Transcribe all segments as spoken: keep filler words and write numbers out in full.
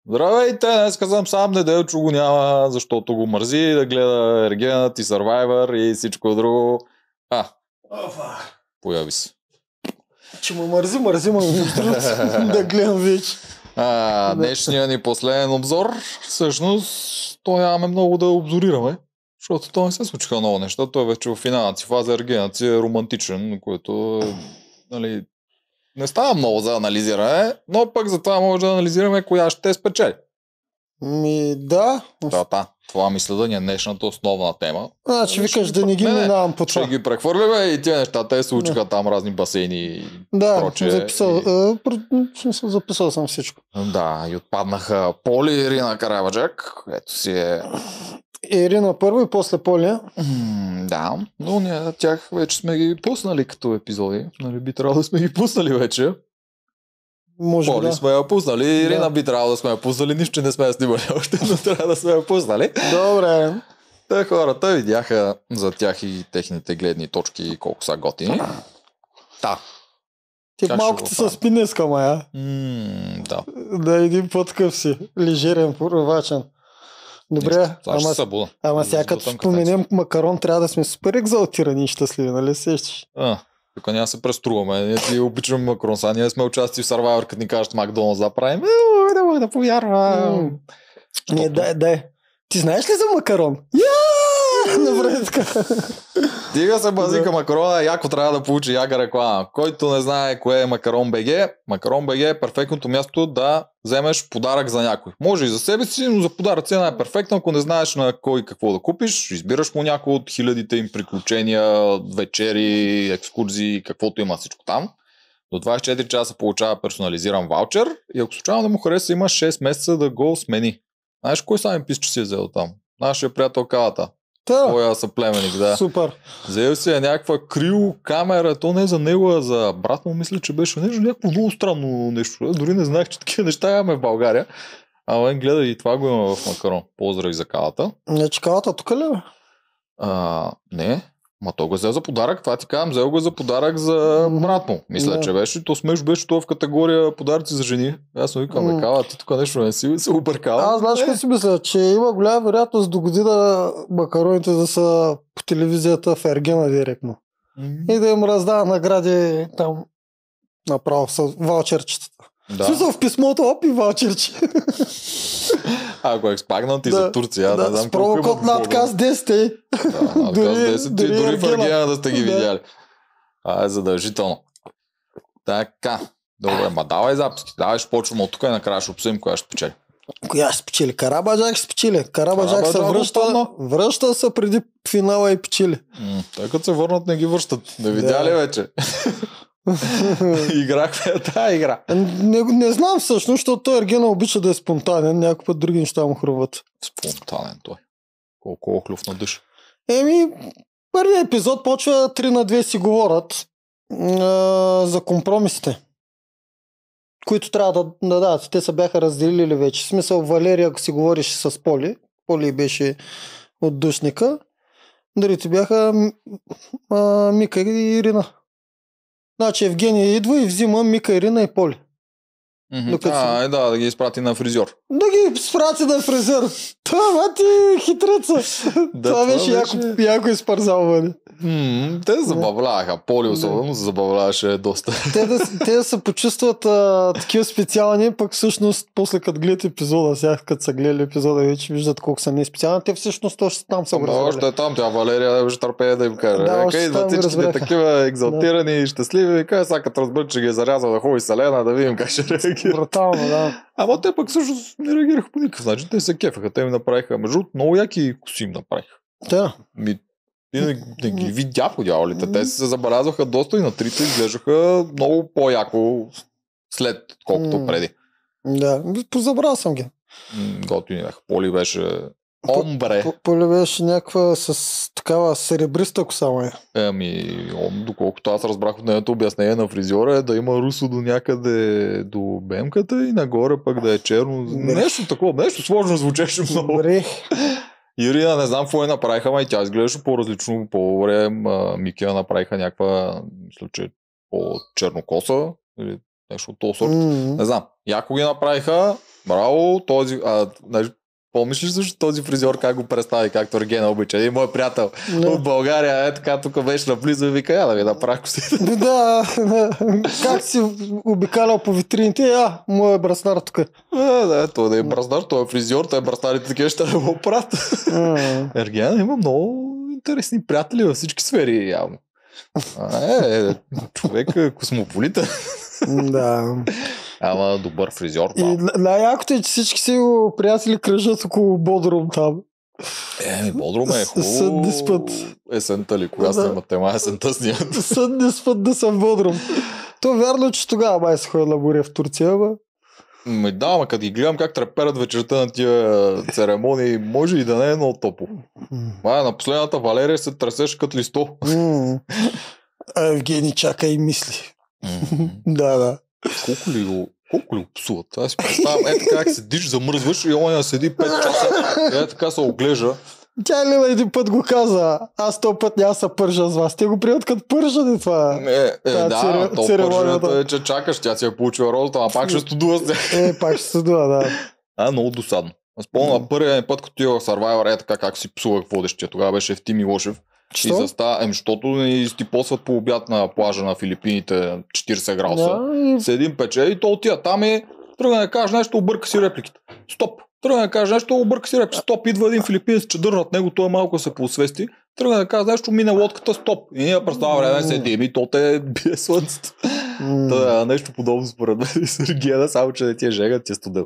Здравейте, днес съм сам, Неделчо го няма, защото го мързи да гледа Ергенът и Survivor и всичко друго. А, Офа. появи се. Че ме мързи, мързи ме да гледам вече. А, днешният ни последен обзор, всъщност, то нямаме много да обзорираме, защото то не се случиха много неща. Той вече в финалната си фаза Ергенът си е романтичен, което нали, не става много за анализиране, но пък за това може да анализираме коя ще спечели. Ми да. Да, да. Това мисля да ни е днешната основна тема. Значи викаш да не ги минавам по това. Ще ги прехвърляме и тия неща, те се случиха да. Там разни басейни и да, прочее. Записал, и... а, записал съм всичко. Да, и отпаднаха Поли и Ирина Карабаджак, което си е... Ирина първо и после Поли. М, да, но ние тях вече сме ги пуснали като епизоди. Нали, би трябвало да сме ги пуснали вече. Може Поли да. сме я пуснали, да. Ирина би трябвало да сме я пуснали, нищо не сме я снимали още, но трябва да сме я пуснали. Добре. Те хората видяха за тях и техните гледни точки колко са готини. Да. Ти малко ти с пинеска, мая. М, да. Да, един по-такъв си. Лежерен, поръвачен. Добре, ама, ама сега като споменем макарон, трябва да сме супер екзалтирани и щастливи, нали сещаш? А, тук няма се преструваме. Ние си обичаме макарон, сега ние сме участие в Survivor, като ни кажат Макдоналдс да правим. Е, не мога да повярвам. Не, дай, дай. Ти знаеш ли за макарон? Я! Добре, така. Дига се базика макарона, яко трябва да получи яга реклама. Който не знае кое е Макарон БГ, Макарон БГ е перфектното място да вземеш подарък за някой. Може и за себе си, но за подарък цена е перфектна. Ако не знаеш на кой какво да купиш, избираш му някой от хилядите им приключения, вечери, екскурзии, каквото има всичко там. До двайсет и четири часа получава персонализиран ваучер и ако случайно да му хареса, има шест месеца да го смени. Знаеш кой сами пише, че си е взел там? Нашия приятел Калата. Твоя съплеменик, да. Супер. Взел си е някаква крио камера, то не е за него, а за брат му, мисля, че беше нещо, някакво много странно нещо. Дори не знаех, че такива неща имаме в България. Ама гледай, и това го има в Макарон. Поздрави за Калата. Не, че Калата тук ли бе? А, не, ма той го взел за подарък, това ти казвам, взел го за подарък за брат му. Мисля, не. че беше. То смеш беше това в категория подаръци за жени. Аз му викам, бе, Кала, ти тук нещо не си се объркава. Аз знаеш какво си мисля, че има голяма вероятност до година макароните да са по телевизията в Ергена директно. Mm-hmm. И да им раздава награди там направо с ваучерчетата. Да. Смисъл в писмото, оп и ваучерче. Ако е спагнат и да, за Турция, да, да знам с промокод надказ десет. Да, надказ десет, дори, дори в Ергена да сте ги да. Видяли. А, е задължително. Така, добре, ма давай записки. Давай, ще почваме от тук и накрая ще обсъдим коя ще спечели. Коя ще спечели? Карабаджак ще спечели. Карабаджак се връща, връща се преди финала и печели. М, тъй като се върнат не ги връщат. Не видяли да. Вече? Играхме тази игра. Не, не знам всъщност, защото той Ергена обича да е спонтанен, някакъв път други неща му хрумват. Спонтанен той. Колко охлюв на дъш. Еми, първият епизод почва три на две си говорят а, за компромисите, които трябва да, да дадат. Те се бяха разделили вече. В смисъл, Валерия, ако си говориш с Поли, Поли беше от душника, другите бяха а, Мика и Ирина. Значи Евгения идва и взима Мика, Ирина и Поли. Mm-hmm. А, е, да, да ги изпрати на фризьор. Да ги изпрати на фризьор. Това ти хитреца. Да, това беше яко, яко изпързаване. Mm, те забавляваха. Поли особено се забавляваше доста. Те да, те да се почувстват а, такива специални, пък всъщност после като гледат епизода, сега като са гледали епизода, вече виждат колко са неспециални. Те всъщност още там са го разбрали. Още е там, тя Валерия да беше търпее да им каже. Да, Ека идват всичките такива екзалтирани и да. щастливи. И каже, сега като разбърт, че ги е зарязал да ходи Селена, да видим как ще реагира. Брутално, да. Ама те пък всъщност не реагираха по никакъв начин. Те се кефаха. Те ми направиха между много яки коси им направиха. Да. Ми, ти не, не ги видя по дяволите. Те се забелязваха доста и на трите изглеждаха много по-яко след колкото преди. Да, позабрал съм ги. Готини бяха. Поли беше омбре. Поли беше някаква с такава серебриста коса, май. Ами, доколкото аз разбрах от нейното обяснение на фризьора е да има русо до някъде до бемката и нагоре пък да е черно. Нещо такова, нещо сложно звучеше много. Добре. Ирина, не знам какво е направиха, ма и тя изглеждаше по-различно по време. Микия направиха някаква, мисля, че по-чернокоса или нещо от този сорт. Mm-hmm. Не знам. Яко ги направиха, Браво, този... А, знаеш, помниш ли също този фризьор как го представи, както Ергена обича? Един мой приятел Не. от България, е така, тук беше наблизо и вика, я да ви направя косите. Да, как си обикалял по витрините, а, моят браснар тук. Да, да, той да е бразнар, той е фризьор, той е браснарите такива ще да го правят. Ергена има много интересни приятели във всички сфери, явно. А, е, е, човек е космополитен. Да. Ама добър фризьор. И най-якото е, че всички си го приятели кръжат около Бодрум там. Е, Бодрум е хубаво. Съдни спът. Есента ли? Кога снимат тема? Есента снимат. Съдни спът да съм в Бодрум. То вярно, че тогава май се ходи на буря в Турция, ама... Ме да, ама като ги гледам как треперят вечерта на тия церемонии, може и да не е много топло. Май, на последната Валерия се тресеше като листо. А Евгений чака и мисли. Да, да. Колко ли го, колко ли го псуват? Аз си представям, е така как седиш, замръзваш и оня седи пет часа, е така се оглежда. Тя Лила един път го каза, аз този път няма се пържа с вас. Те го приемат като пържане това. Е, е да, цере, то пържането е, че чакаш, тя си е получила розата, а пак ще студува с Е, пак ще студува, да. А, много досадно. Аз помня на първия път, като отивах в Survivor, е така как си псувах водещия. Тогава беше в Тими Лошев. Що? И застава, ем, защото ни стипосват по обяд на плажа на Филипините четирийсет градуса. Да, и... С един пече и то отива там и тръгна да каже нещо, обърка си репликите. Стоп! Тръгна да каже нещо, обърка си репликите. Стоп! Идва един филипинец, чадър над него, той малко се поосвести. Тръгна да каже нещо, мине лодката, стоп! И ние през това време седим и то те бие слънцето. Та, нещо подобно според мен и Сергея, само че не ти е жега, ти е студел.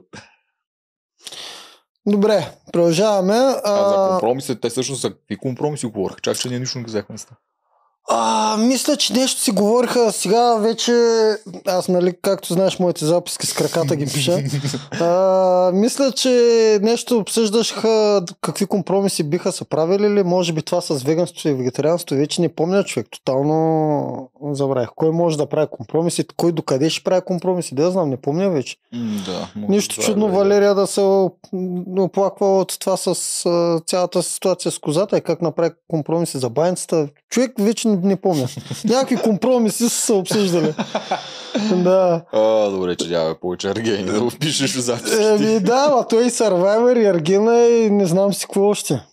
Добре, продължаваме. А, а за компромиси, те всъщност са какви компромиси говориха? Чак, че ние нищо не ги взехме. А, мисля, че нещо си говориха. Сега вече, аз нали, както знаеш, моите записки с краката ги пиша. А, мисля, че нещо обсъждаха какви компромиси биха се правили ли. Може би това с веганството и вегетарианството. Вече не помня, човек. Тотално забравих. Кой може да прави компромиси, кой докъде ще прави компромиси. Да, знам, не помня вече. Да, нищо да, чудно да, Валерия да се оплаква от това с а, цялата ситуация с козата и как направи компромиси за баницата. Човек вече не, не помня. Някакви компромиси са се обсъждали. Да. А, добре, че няма повече Ергени да го впишеш в записките. Еми да, ама той и Survivor, и Ергена и не знам си какво още.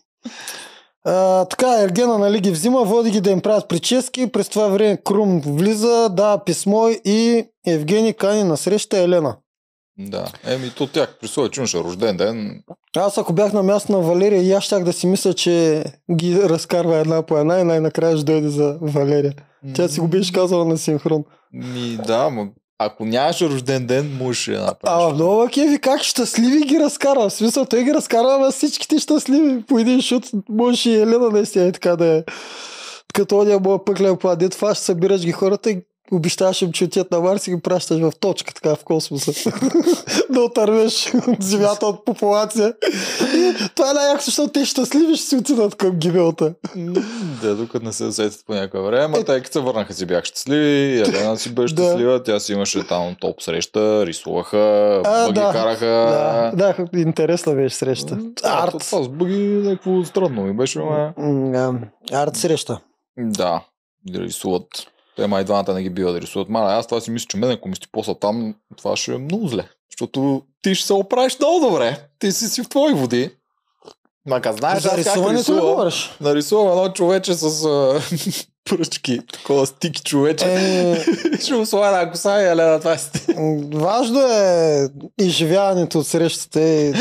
А, така, Ергена нали ги взима, води ги да им правят прически, през това време Крум влиза, дава писмо и Евгений кани на среща Елена. Да, еми то тях при своя че имаше рожден ден. Аз ако бях на място на Валерия и аз щях да си мисля, че ги разкарва една по една и най-накрая ще дойде за Валерия. Тя си го беше казала на синхрон. Ми да, ма ако нямаше рожден ден, можеше да направиш. А, много кеви, как щастливи ги разкарва. В смисъл, той ги разкарва, ама всичките щастливи по един шут. Може и Елена наистина е така да е. Като оня моя пъклен план, дето това ще събираш ги хората и обещаваш им, че отият на Марс и ги пращаш в точка, така в космоса. Да отървеш от земята, от популация. И това е най-яко, защото те щастливи ще си отидат към гибелта. Да, докато не се усетят по някакво време, а тъй като се върнаха си бях щастливи, Елена си беше щастлива, тя си имаше там топ среща, рисуваха, бъги да, караха. Да, да, интересна беше среща. Арт. Това с бъги някакво странно ми беше, ма... Арт среща. Да, да рисуват. Те май двамата не ги бива да рисуват. Мала, аз това си мисля, че мен, ако ми си после там, това ще е много зле. Защото ти ще се оправиш много добре. Ти си си в твои води. Мака знаеш за рисуването ли говориш? Нарисувам едно човече с а, пръчки, такова стики човече. Е... ще му слага на коса и Елена това си. Важно е изживяването от срещата. И...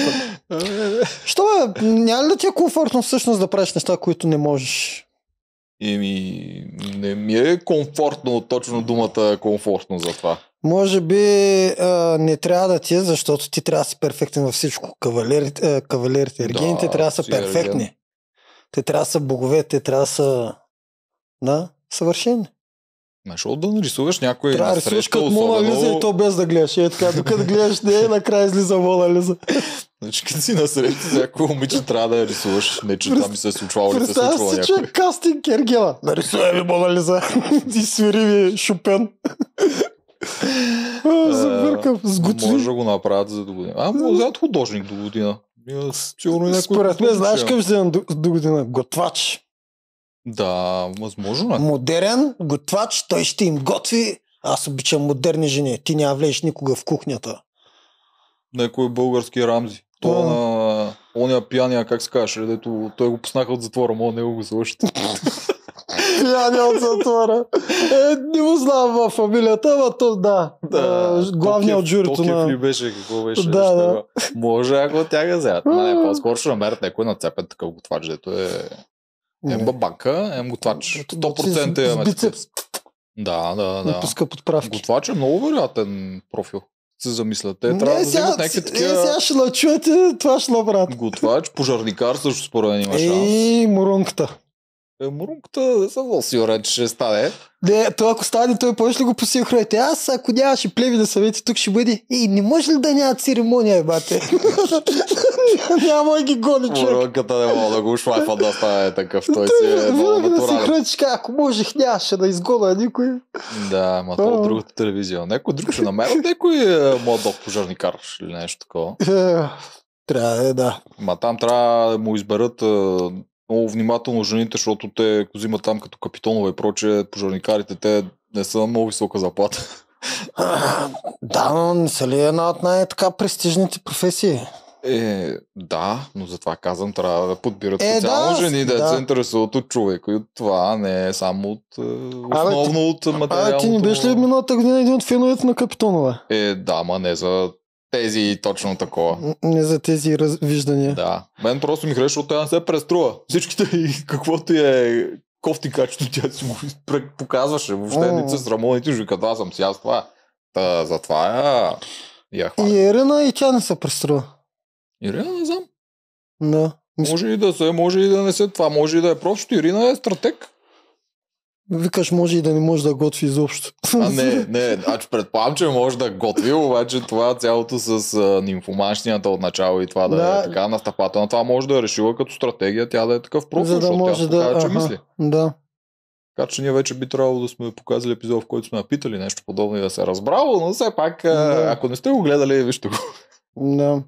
Що бе, няма ли да ти е комфортно всъщност да правиш неща, които не можеш? Еми, не ми е комфортно, точно думата комфортно за това. Може би а, не трябва да ти е, защото ти трябва да си перфектен във всичко. Кавалерите, а, кавалерите ергените да, трябва да са перфектни. Ерген. Те трябва да са богове, те трябва да са да, съвършени. Защо да нарисуваш някой трябва на рисуваш среща, като Мона особено... Лиза и то без да гледаш. Е така, докато гледаш не е, накрая излиза Мона Лиза. Значи като си на среща, всяко момиче трябва да я рисуваш. Не, че там ми се е случвало или се случвало някой. Представя си, че кастинг Ергена. Нарисувай ми Мона Лиза. И свири ми Шопен. Забъркам, сготви. Може да го направят за до година. А, може да художник до година. Сигурно някой... Според мен, знаеш къв ще до, до година? Готвач. Да, възможно е. Модерен готвач, той ще им готви. Аз обичам модерни жени. Ти няма влезеш никога в кухнята. Някой български Рамзи. Това на ония пияния, как се каже, дето той го пуснаха от затвора, мога него го свършат. Пияния от затвора. Е, не му знам във фамилията, ама то да. Да, главният от журито Токев на... ли беше, какво беше? Да, да. Може ако от тях да вземат. Не, по-скоро ще намерят някой нацепен такъв готвач, дето е... Ем бабака, ем готвач. сто процента имаме. бицепс. Да, да, Не да. пуска подправки. Готвач е много вероятен профил. Се замислят. Те Не, трябва да сега, вземат някакви е, такива... сега ще начуете, това ще направят. Готвач, пожарникар също според мен има шанс. Ей, мурунката. Е, мурунката не съм много сигурен, че ще стане. Не, той ако стане, той повече ли го посинхроните? Аз, ако нямаше плеви на съвети, тук ще бъде. Ей, не може ли да няма церемония, бате? Няма да ги гони човек. Мурунката не мога да го шлайфа да стане такъв. Той си е много Винаги да си натурален. храниш, ако можех, нямаше да изгоня никой. Да, ма това от другата телевизия. Някой друг ще намерят някой е, младок пожарникар или нещо такова. Е, Трябва да е, да. Ма там трябва да му изберат е, много внимателно жените, защото те ако взимат там като капитонове и прочее, пожарникарите, те не са много висока заплата. А, Да, но не са ли една от най-така престижните професии? Е, да, но затова казвам, трябва да подбират Е, специално да, жени, да, да. се интересуват от човека и от това, не е само от е, Абе, основно от материалното. А ти не беше ли миналата година един от феновете на Капитонова? Е, да, ма не за тези точно такова. Н- Не за тези развиждания. Да. Мен просто ми хареса, защото тя не се преструва. Всичките и каквото е кофти качество, тя си го пре- показваше. Въобще О. не се срамува, ти като аз съм си аз това. Та, затова я, я хваля. И Ерина и тя не се преструва. Ирина не знам. Да. Мис- Може и да се, може и да не се. Това може и да е просто. Ирина е стратег. Викаш, може и да не може да готви изобщо. А не, не, значи предполагам, че може да готви, обаче това цялото с а, нимфоманщината от начало и това да, Да. е така настъпателно, това може да е решила като стратегия, тя да е такъв профил, За да защото може тя да... показва, че аха, мисли. Да. Така че ние вече би трябвало да сме показали епизод, в който сме напитали нещо подобно и да се е разбрало, но все пак, а, Да. ако не сте го гледали, вижте го. Да.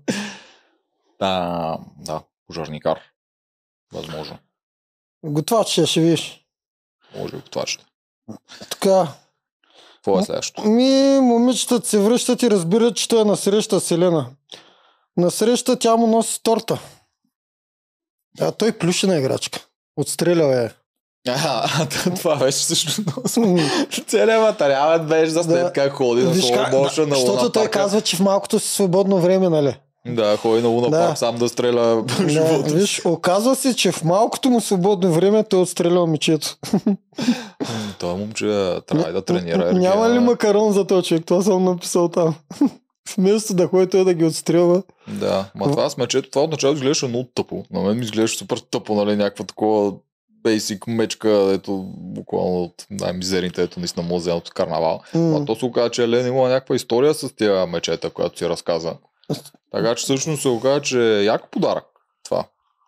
Да, да, пожарникар. Възможно. Готвач ще, ще видиш. Може и това ще. Така. Какво е следващото? Ми, момичетата се връщат и разбират, че той е насреща с Елена. Насреща тя му носи торта. А той плюшена играчка. Отстрелял е. А, това беше също много. Целият материалът беше за след Да. как ходи на Виж как, слова моша да, на защото Луна той парка. казва, че в малкото си свободно време, нали? Да, ходи на Луна Да. парк сам да стреля Да, живота. виж, оказва се, че в малкото му свободно време той е отстрелял мечето. М, Това момче трябва и да тренира. Няма ли Ергена. макарон за този човек? Това съм написал там. Вместо да ходи той да ги отстрелва. Да, ма това с мечето, това отначало изглеждаше много тъпо. На мен ми изглеждаше супер тъпо, нали, някаква такова бейсик мечка, ето буквално от най-мизерните, ето наистина музеалното карнавал. М. А то се оказа, че Елена има някаква история с тия мечета, която си разказа. Така че всъщност се оказа, че е яко подарък. Това.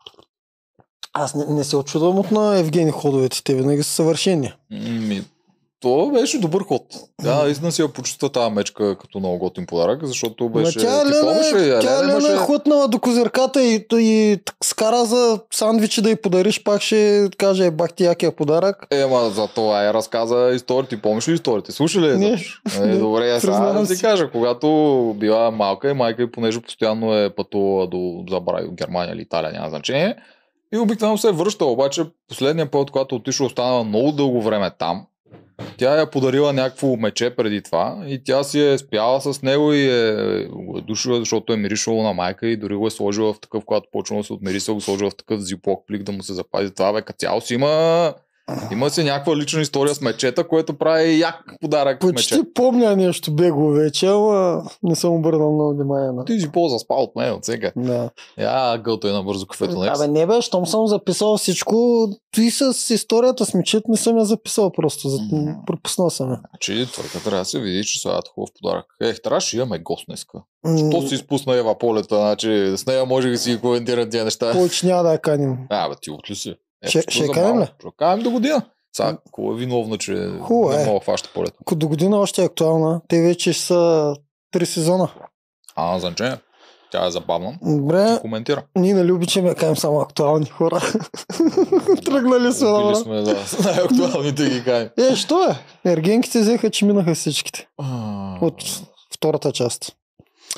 Аз не, не се очудвам от на Евгений ходовете. Те винаги са съвършени. Ми, то беше добър ход. Да, наистина си я почувства тази мечка като много готин подарък, защото беше... Ма тя ти Елена, помниш ли? тя Елена Елена имаше... е хлътнала до козирката и, и скара за сандвичи да й подариш, пак ще каже, бах ти якия подарък. Ема, за това я разказа историята. Ти помниш ли историята? Слуша ли? я Не. изобщо? Е, добре, сега Признавам да си си. кажа, когато била малка и майка и понеже постоянно е пътувала до забрави от Германия или Италия, няма значение. И обикновено се е връщала, обаче последния път, когато отишла, останала много дълго време там. Тя я подарила някакво мече преди това и тя си е спяла с него и е, го е душила, защото е миришало на майка и дори го е сложила в такъв, когато почва да се отмириса, го сложила в такъв зиплок плик да му се запази това. Бе, като цяло си има, има си някаква лична история с мечета, което прави як подарък Почти мече. помня нещо бегло вече, ама не съм обърнал много внимание на. Ти си по-заспал от мен от сега. Да. Я гълто е на бързо кафето на Абе не бе, щом съм записал всичко, и с историята с мечет не съм я записал просто, за... Мгм. пропуснал съм я. Значи, той трябва да се види, че сега е хубав подарък. Ех, трябваше имаме гост днеска. М, Що си изпусна Ева Полета, значи с нея може да си коментират тия неща. Повече няма да я каним. А, бе, ти от ли си? Ще- Ето, ще за канем малко. ли? Ще канем до година. Сега, какво е виновна, че Хубаво не е. мога да хваща полета? Ако до година още е актуална, те вече са три сезона. А, значение. Тя е забавна. Добре, Коментира. ние нали обичаме да кажем само актуални хора. Тръгнали сме, Били добре. сме, да, с най-актуалните ги кажем. Е, що е? Ергенките взеха, че минаха всичките. А, От втората част.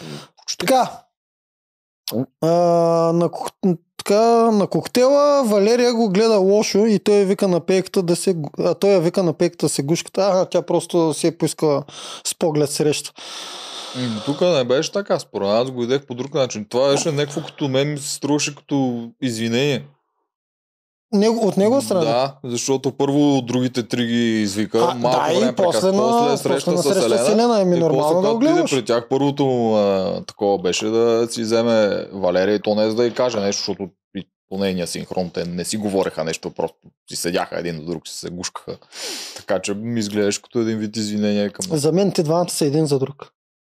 Така. А, на, така, на коктейла Валерия го гледа лошо и той вика на пейката да се... А той я вика на пейката да се гушката, а тя просто се е поискала с поглед среща. М, Тук не беше така, според аз го идех по друг начин. Това беше някакво като мен ми се струваше като извинение. Него, от него страна? Да, защото първо другите три ги извика, А, малко да, време и после, прекъсва, на, после среща после на с среща с Елена. Елена. Еми И после, нормално да го когато отиде гледаш. при тях, първото му а, такова беше да си вземе Валерия и то не за да й каже нещо, защото и по нейния синхрон те не си говореха нещо, просто си седяха един до друг, си се гушкаха. Така че ми изглеждаш като един вид извинение към нас. За мен те двамата са един за друг.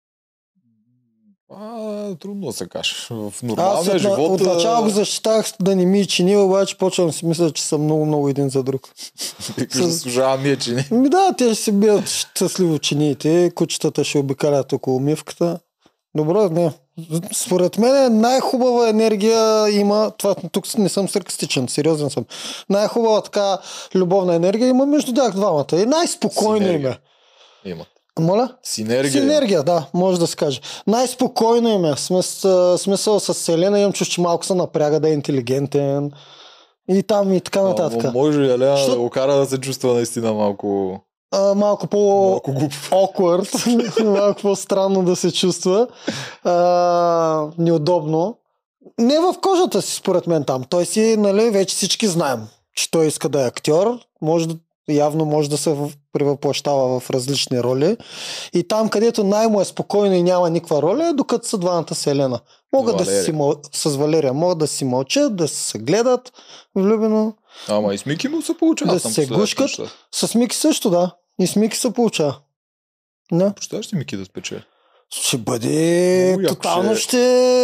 А, трудно да се каже. В Аз нормалния от, живот... от начало го защитах да не ми чини, обаче почвам да си мисля, че са много-много един за друг. Викаш, заслужава ми е чини. Ми да, те ще се бият щастливо чиниите, кучетата ще обикалят около мивката. Добро, не. Според мен най-хубава енергия има, това тук не съм саркастичен, сериозен съм. Най-хубава така любовна енергия има между тях двамата. И най-спокойно им е. Имат. Моля? Синергия. Синергия, да, може да се каже. Най-спокойно им е. Смисъл, смисъл с Селена имам чувство, че малко се напряга да е интелигентен. И там и така нататък. А, може и Елена Що... да го кара да се чувства наистина малко... А, малко по... Малко глуп. awkward. Малко по-странно да се чувства. А, неудобно. Не в кожата си, според мен там. Той си, нали, вече всички знаем, че той иска да е актьор. Може да явно може да се превъплащава в различни роли. И там, където най-му е спокойно и няма никаква роля, е докато са двамата с Елена. Могат да си мъл... с Валерия, могат да си мълчат, да се гледат влюбено. Ама и с Мики му се получава. Да се гушкат. С Мики също, да. И с Мики се получава. Да. Представяш си Мики да спече? Ще бъде... Много Тотално ще...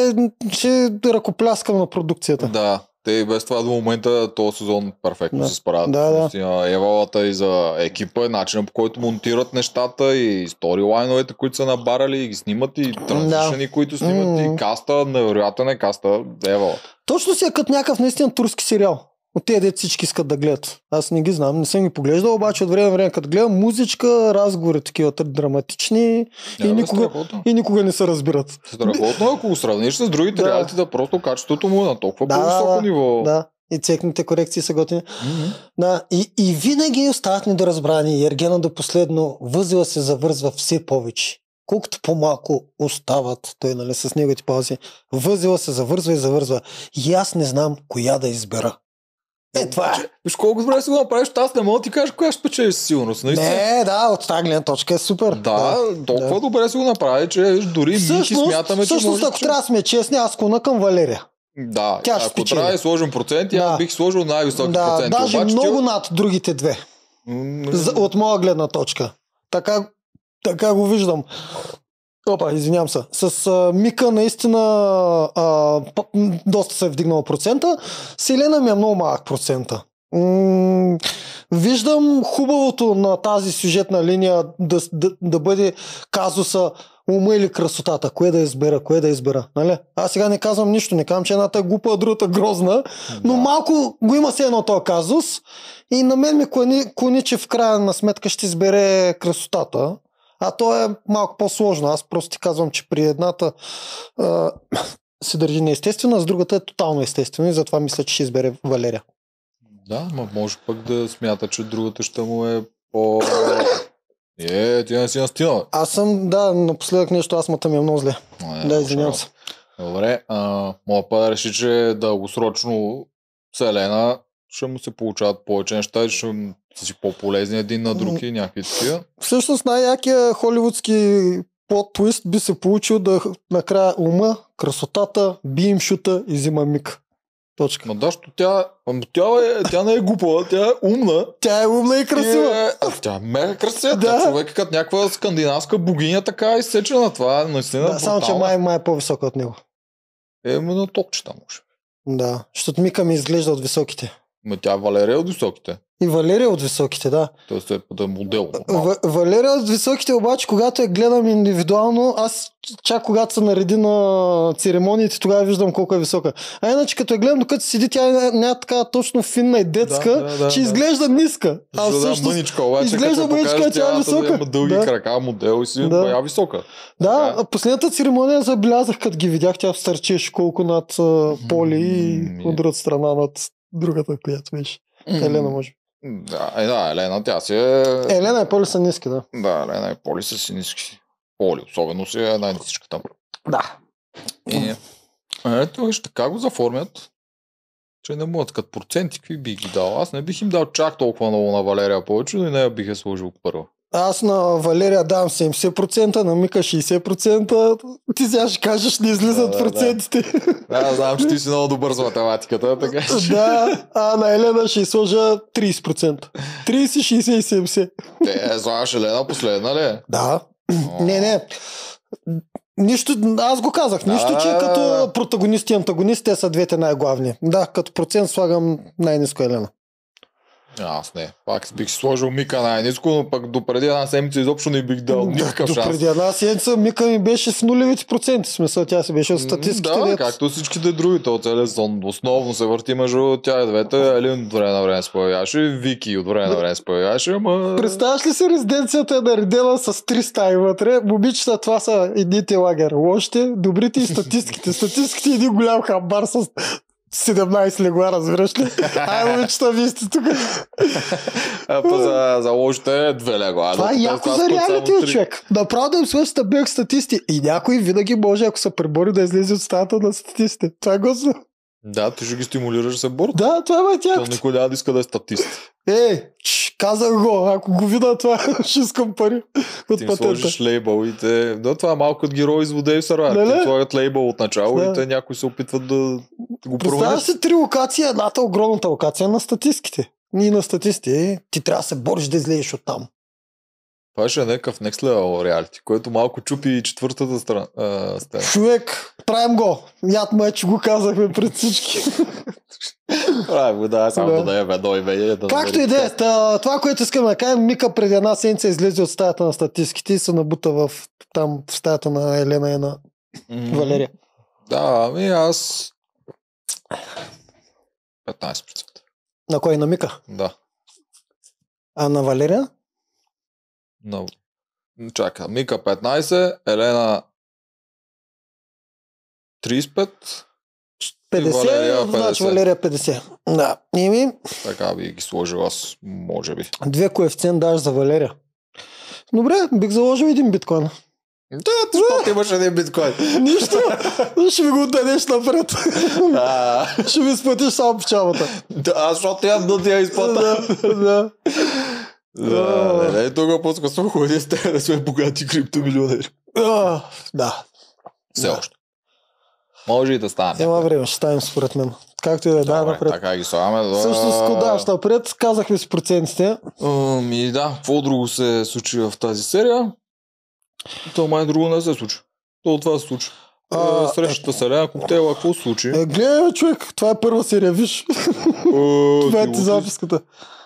ще... ще ръкопляскам на продукцията. Да. Те и без това до момента този сезон перфектно да. се справят. Да, да. Евалата и за екипа, начинът по който монтират нещата и сторилайновете, които са набарали и ги снимат и транзишени, да. които снимат mm-hmm. и каста, невероятен е каста Евала. Точно си е като някакъв наистина турски сериал. От тези дет всички искат да гледат. Аз не ги знам, не съм ги поглеждал, обаче от време на време като гледам музичка, разговори такива драматични и, никога, и никога не се разбират. Страхотно, ако го сравниш с другите да. реалити, да просто качеството му е на толкова да, по-високо да, ниво. Да, и цекните корекции са готини. Mm-hmm. Да, и, и винаги остават недоразбрани. И Ергена до последно възела се завързва все повече. Колкото по-малко остават, той нали с неговите паузи, възела се завързва и завързва. И аз не знам коя да избера. Е, това е. Виж колко добре си го направиш, аз не мога да ти кажа коя ще печелиш със сигурност. Наистина. Не, да, от тази гледна точка е супер. Да, да толкова да. добре си го направи, че дори Мики смятаме, че всъщност, може... ако трябва да сме честни, аз клона към Валерия. Да, тя ако трябва да сложим проценти, да. аз бих сложил най-високи да, проценти. Даже обаче, много че... над другите две. За, от моя гледна точка. Така, така го виждам. Опа, извинявам се. С а, Мика наистина а, доста се е вдигнал процента. С Елена ми е много малък процента. М- виждам хубавото на тази сюжетна линия да, да, да бъде казуса ума или красотата. Кое да избера, кое да избера. Нали? Аз сега не казвам нищо, не казвам, че едната е глупа, а другата грозна, да. Но малко го има се едно този казус и на мен ми клони, клони, че в края на сметка ще избере красотата. А то е малко по-сложно. Аз просто ти казвам, че при едната а, се държи неестествено, а с другата е тотално естествено и затова мисля, че ще избере Валерия. Да, ма може пък да смята, че другата ще му е по... Е, ти не си настинал. Аз съм, да, напоследък нещо, аз мата ми е много зле. Не, да, извинявам се. Добре, а, мога па да реши, че дългосрочно с Елена ще му се получават повече неща и ще са си по-полезни един на друг и някакви такива. Всъщност най-якия холивудски плот-твист би се получил да накрая ума, красотата, би им шута и взима Мик. Точка. Но да, що тя, тя, е, тя не е глупава, тя е умна. Тя е умна и красива. Е, а тя е мега красива. Да. Тя човек е като някаква скандинавска богиня, така е изсечена. Това е наистина да, само че май, май е по-висока от него. Е, на топчета може. Да, защото Мика ми изглежда от високите. Ма тя Валерия е от високите. И Валерия от високите, да. Тоест е да е модел. В, Валерия от високите обаче, когато я гледам индивидуално, аз чак когато се нареди на церемониите, тогава виждам колко е висока. А иначе като я гледам, докато седи, тя е няма така точно финна и детска, да, да, да, че да. Изглежда ниска. А всъщност мъничка, обаче, изглежда мъничка, тя е висока. Има дълги да. крака, модел и си да. бая висока. Да, така. Последната церемония забелязах, като ги видях, тя стърчеше колко над uh, Поли и mm, от другата страна над другата, която беше. Mm. Елена, може. Да, е, да, Елена, тя си е... Елена и Поли са ниски, да. Да, Елена и Поли са си ниски. Поли, особено си е най-ниската там. Да. И, ето, виж, така го заформят, че не могат като проценти, какви бих ги дал. Аз не бих им дал чак толкова много на Валерия повече, но и нея бих е сложил първа. Аз на Валерия давам седемдесет процента, на Мика шейсет процента. Ти сега ще кажеш, не излизат да, да, процентите. Да. да, знам, че ти си много добър с математиката, така че... Да, а на Елена ще сложа трийсет процента. трийсет, шейсет и седемдесет. Те, слагаш Елена последна ли? Да. О. Не, не. Нищо, аз го казах, нищо, да, че да, като да. Протагонист и антагонист, те са двете най-главни. Да, като процент слагам най-ниско Елена. Аз не. Пак бих сложил Мика най-ниско, но пък допреди една седмица изобщо не бих дал никакъв шанс. Допреди една седмица Мика ми беше в нулевите проценти. Смисъл, тя си беше от статистиките. Да, дет... както всичките други. То целият сон основно се върти между тя и двете. Елин от време на време се появяваше, Вики от време на време се появяваше, ама... Представяш ли си, резиденцията е наредена с три стаи вътре? Момичета, това са едните лагер. Лошите, добрите и статистиките. Статистиките е един голям хамбар с седемнайсет легла, разбираш ли? Ай, момичета, вие сте тук. А па за, за лошите две легла. Това е яко за реалити, човек. Направо да им свършите бег статисти. И някой винаги може, ако се пребори, да излезе от стаята на статистите. Това е готово. Да, ти ще ги стимулираш да се борят. Да, това е тя. То никой няма да иска да е статист. Ей, ч, казах го, ако го видя това, ще искам пари от ти патента. Ти сложиш лейбъл и те... Да, това е малко от герои из Водей Сарвайвър. Ти слагат лейбъл от начало да. И те някои се опитват да го променят. Представяш си три локации, едната огромната локация на статистиките. Ние на статисти, ти трябва да се бориш да излезеш от там. Това ще е някакъв next level реалити, което малко чупи и четвъртата страна. Човек, правим го. Яд ме, че го казахме пред всички. Правим го, да, само да даем едно име. Да както и да е, това, което искам да кажем, Мика преди една седмица излезе от стаята на статистиките и се набута в, там в стаята на Елена и на mm-hmm. Валерия. Да, ами аз петнайсет процента. На кой? На Мика? Да. А на Валерия? No. Чакай, Мика петнайсет, Елена трийсет и пет, петдесет, Валерия петдесет. Значи Валерия петдесет. Да. И ми... Така би ги сложил аз, може би. Две коефициент даш за Валерия. Добре, бих заложил един биткоин. Да, защото имаш един биткоин. Нищо. Ще ми го дадеш напред. Ще ми сплатиш само печалбата. Да, защото имам да ти я изплата. Да. Да, не, не, тук по-скоро съм ходили с тега да сме богати криптомилионери. Да. Все още. Може и да стане. Има време, ще ставим според мен. Както и да е, да, напред. Така ги слагаме. Да... Също с кодаш напред, казахме си процентите. Ами да, какво друго се случи в тази серия? То май друго не се случи. То това се случи. А, срещата с Елена Коктейла, какво се случи? Е, гледай, човек, това е първа серия, виж. Това е ти записката.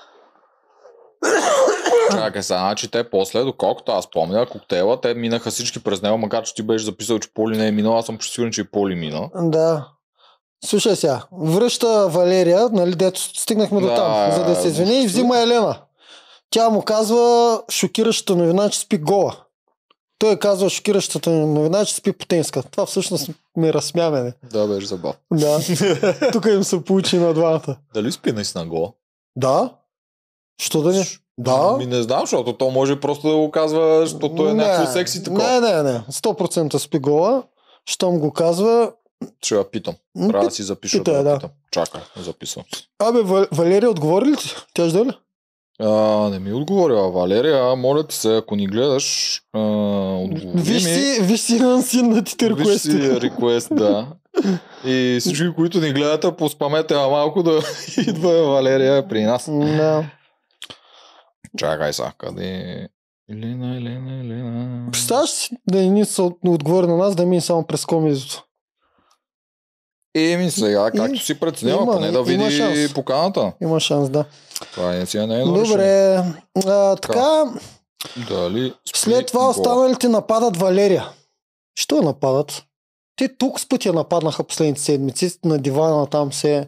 Чакай сега, значи те после, доколкото аз помня, Коктейла, те минаха всички през него, макар че ти беше записал, че Поли не е минал, аз съм почти сигурен, че и Поли мина. Да. Слушай сега, връща Валерия, нали, дето стигнахме да, до там, за да се извини и взима Елена. Тя му казва шокиращата новина, че спи гола. Той казва шокиращата новина, че спи потенска. Това всъщност ме разсмя мене. Да, беше забавно. Да. Тук им се получи на двамата. Дали спи наистина гола? Да. Що да не? Да. Ми не знам, защото то може просто да го казва, защото е някакво секси такова. Не, не, не. сто процента спи гола. Щом го казва... Ще я питам. Трябва да си запиша. Питай, да, да. питам. Чакай, записвам си. Абе, Валерия отговори ли ти? Тя жде ли? А, не ми отговорила. Валерия, моля ти се, ако ни гледаш, а, отговори виж ми. Си, виж си на синатите реквести. Виж си реквест, да. И всички, които ни гледате, поспамете малко да идва Валерия при нас. Да. Чакай са, къде... Елена, Елена, Елена... Представяш си да ни са отговори на нас, да ми само през комизото. Еми сега, както И- си преценява, има- поне да има види шанс. поканата. Има шанс, да. Това е си не е нарушение. Добре. А, така, Дали след това гол. останалите нападат Валерия. Що я нападат? Те тук с пътя нападнаха последните седмици, на дивана там се...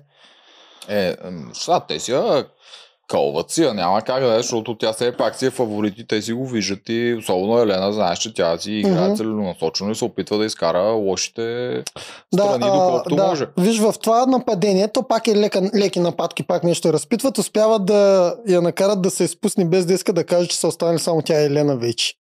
Е, м, сега те си я кълват си, а няма как да е, защото тя все пак си е фаворит и те си го виждат и особено Елена, знаеш, че тя си играе Мгм. целенасочено и се опитва да изкара лошите Да, страни, а, доколкото да. може. Виж, в това нападение, то пак е лека, леки нападки, пак нещо я разпитват, успяват да я накарат да се изпусне без да иска да каже, че са останали само тя и Елена вече.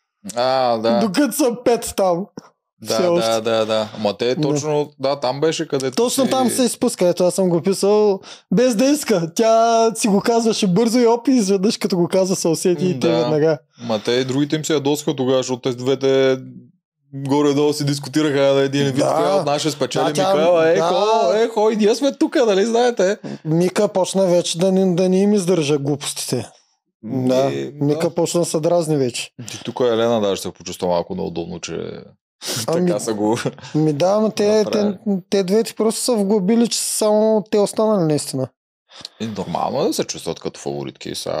А, да. Докато са пет там. все Да, още. да, да, да. Ама те точно, да, там беше където Точно си... там се изпуска, ето аз съм го писал без да иска. Тя си го казваше бързо и опи, изведнъж като го казва се усети и те Да. веднага. Ма те и другите им се ядосаха тогава, защото те с двете горе-долу си дискутираха на един вид, Да. коя от наша спечели Да, тя- Микаела. Е, да. хо, е, хо, и ние сме тук, нали знаете? Мика почна вече да не, да не им издържа глупостите. Да, И, Мика почна да се дразни вече. Ти тук Елена даже се почувства малко неудобно, че Ами- така са го... Ми да, но те, те, Направи. те двете просто са вглобили, че са само те останали наистина. И нормално е да се чувстват като фаворитки. Са...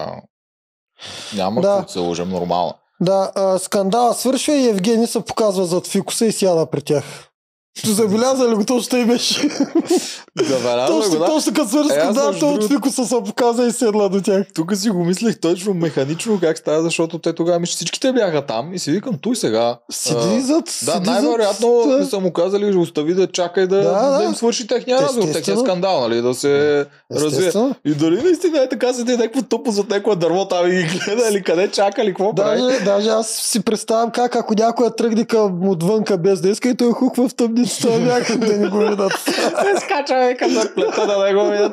Няма Да. да. да се лъжем нормално. Да, а, скандала свършва и Евгений се показва зад фикуса и сяда при тях. Забелязали го, точно тъй беше. Забелязва точно, го, да. точно като свърши Е, аз скандал, между той от другото- фикуса се показа и седла до тях. Тук си го мислех точно механично как става, защото те тогава мисля, всичките бяха там и си викам, той сега. Седи зад... Да, седи най-вероятно зад, не са му казали, остави да чака и да, Да, да, да. им свърши техния разговор, техния Естествено. скандал, нали, да се развие. Естествено. И дали наистина е така седи някакво тъпо зад някое дърво там и ги гледа или къде чака или какво прави. Даже, даже аз си представям как ако някоя тръгне към отвънка без да иска и той хуква в тъмницата някъде да не го видят. Се скача към зарплета да не го видят.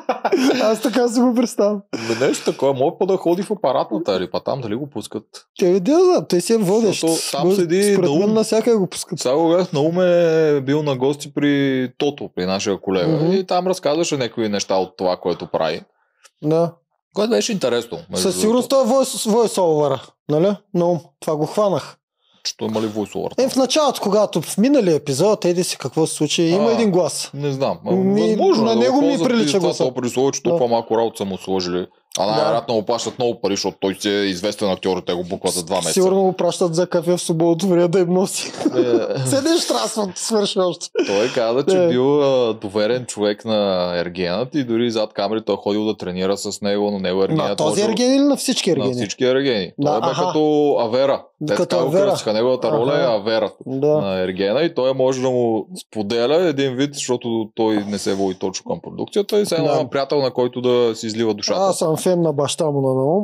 Аз така си го представям. Ме нещо такова, може по да ходи в апаратната или па там дали го пускат. Те видя, да, той си е водещ. Защото там Го- седи Според мен Наум. насякъде го пускат. Сега го гледах, Наум е бил на гости при Тото, при нашия колега Мгм. и там разказваше някои неща от това, което прави. Да. Което беше интересно. между Със сигурност той е voice-over, нали? Но това го хванах. Що има ли voice-over? Е, в началото, когато в миналия епизод, еди си какво се случи, има А. един глас. Не знам. Ма, Ми, възможно на е да него го ми ползват прилича и това гласа. то при условие, че Да. толкова малко работа са му сложили. А най-вероятно му плащат много пари, защото той си е известен актьор и те го букват за два месеца. Сигурно го пращат за кафе в свободното време да им носи. Е, Седиш трасват, свърши още. той каза, че Е. бил а, доверен човек на Ергенът и дори зад камери той ходил да тренира с него, но него Ергенът На този можел- Ерген или на всички на Ергени? всички Ергени. Да, Той бе аха. като Авера. Те Като така го Авера. кръстиха. Неговата роля Аха. е Авера Да. на Ергена и той може да му споделя един вид, защото той не се води точно към продукцията и се едно Да. има приятел, на който да си излива душата. Аз съм фен на баща му на Наум.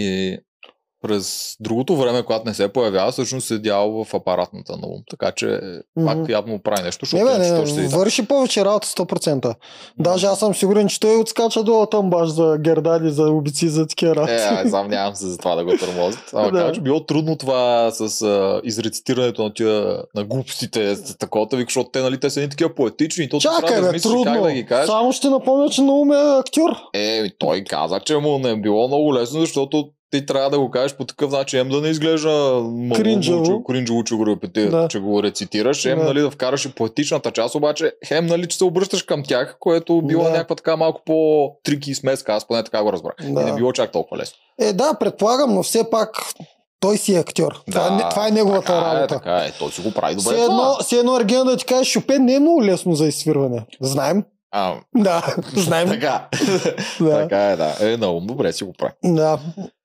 И през другото време, когато не се появява, всъщност седял в апаратната на ум. Така че пак Мгм. явно му прави нещо, Не, защото бе, иначе той ще не, седи там. върши повече работа сто процента. Даже аз съм сигурен, че той отскача долу там баш за гердади, за убици, за такива работи. Е, ай, сам нямам се за това да го тормозят. Ама Да. кажа, че било трудно това с а, изрецитирането на тия на глупостите, с такова, вик, защото те, нали, те са едни такива поетични и то ти Чакай, трябва да бе, измислиш трудно. как да ги кажеш. Само ще напомня, че Наум е актьор. Е, ми, той каза, че му не е било много лесно, защото ти трябва да го кажеш по такъв начин, ем да не изглежда малумно, Кринджаво. че- кринджаво, че го, репетира, Да. че го рецитираш, ем Да. нали, да вкараш и поетичната част, обаче хем нали, че се обръщаш към тях, което било Да. някаква така малко по-трики и смеска, аз поне така го разбрах. Да. И не било чак толкова лесно. Е, да, предполагам, но все пак той си е актьор. Това, е, не- това е неговата така работа. Е, така е, той си го прави добре. Все едно, това. все едно Ерген да ти каже, Шопен не е много лесно за изсвирване. Знаем. А, Да, знаем. така. Да. така е, да. Е, наум, добре си го прави. Да.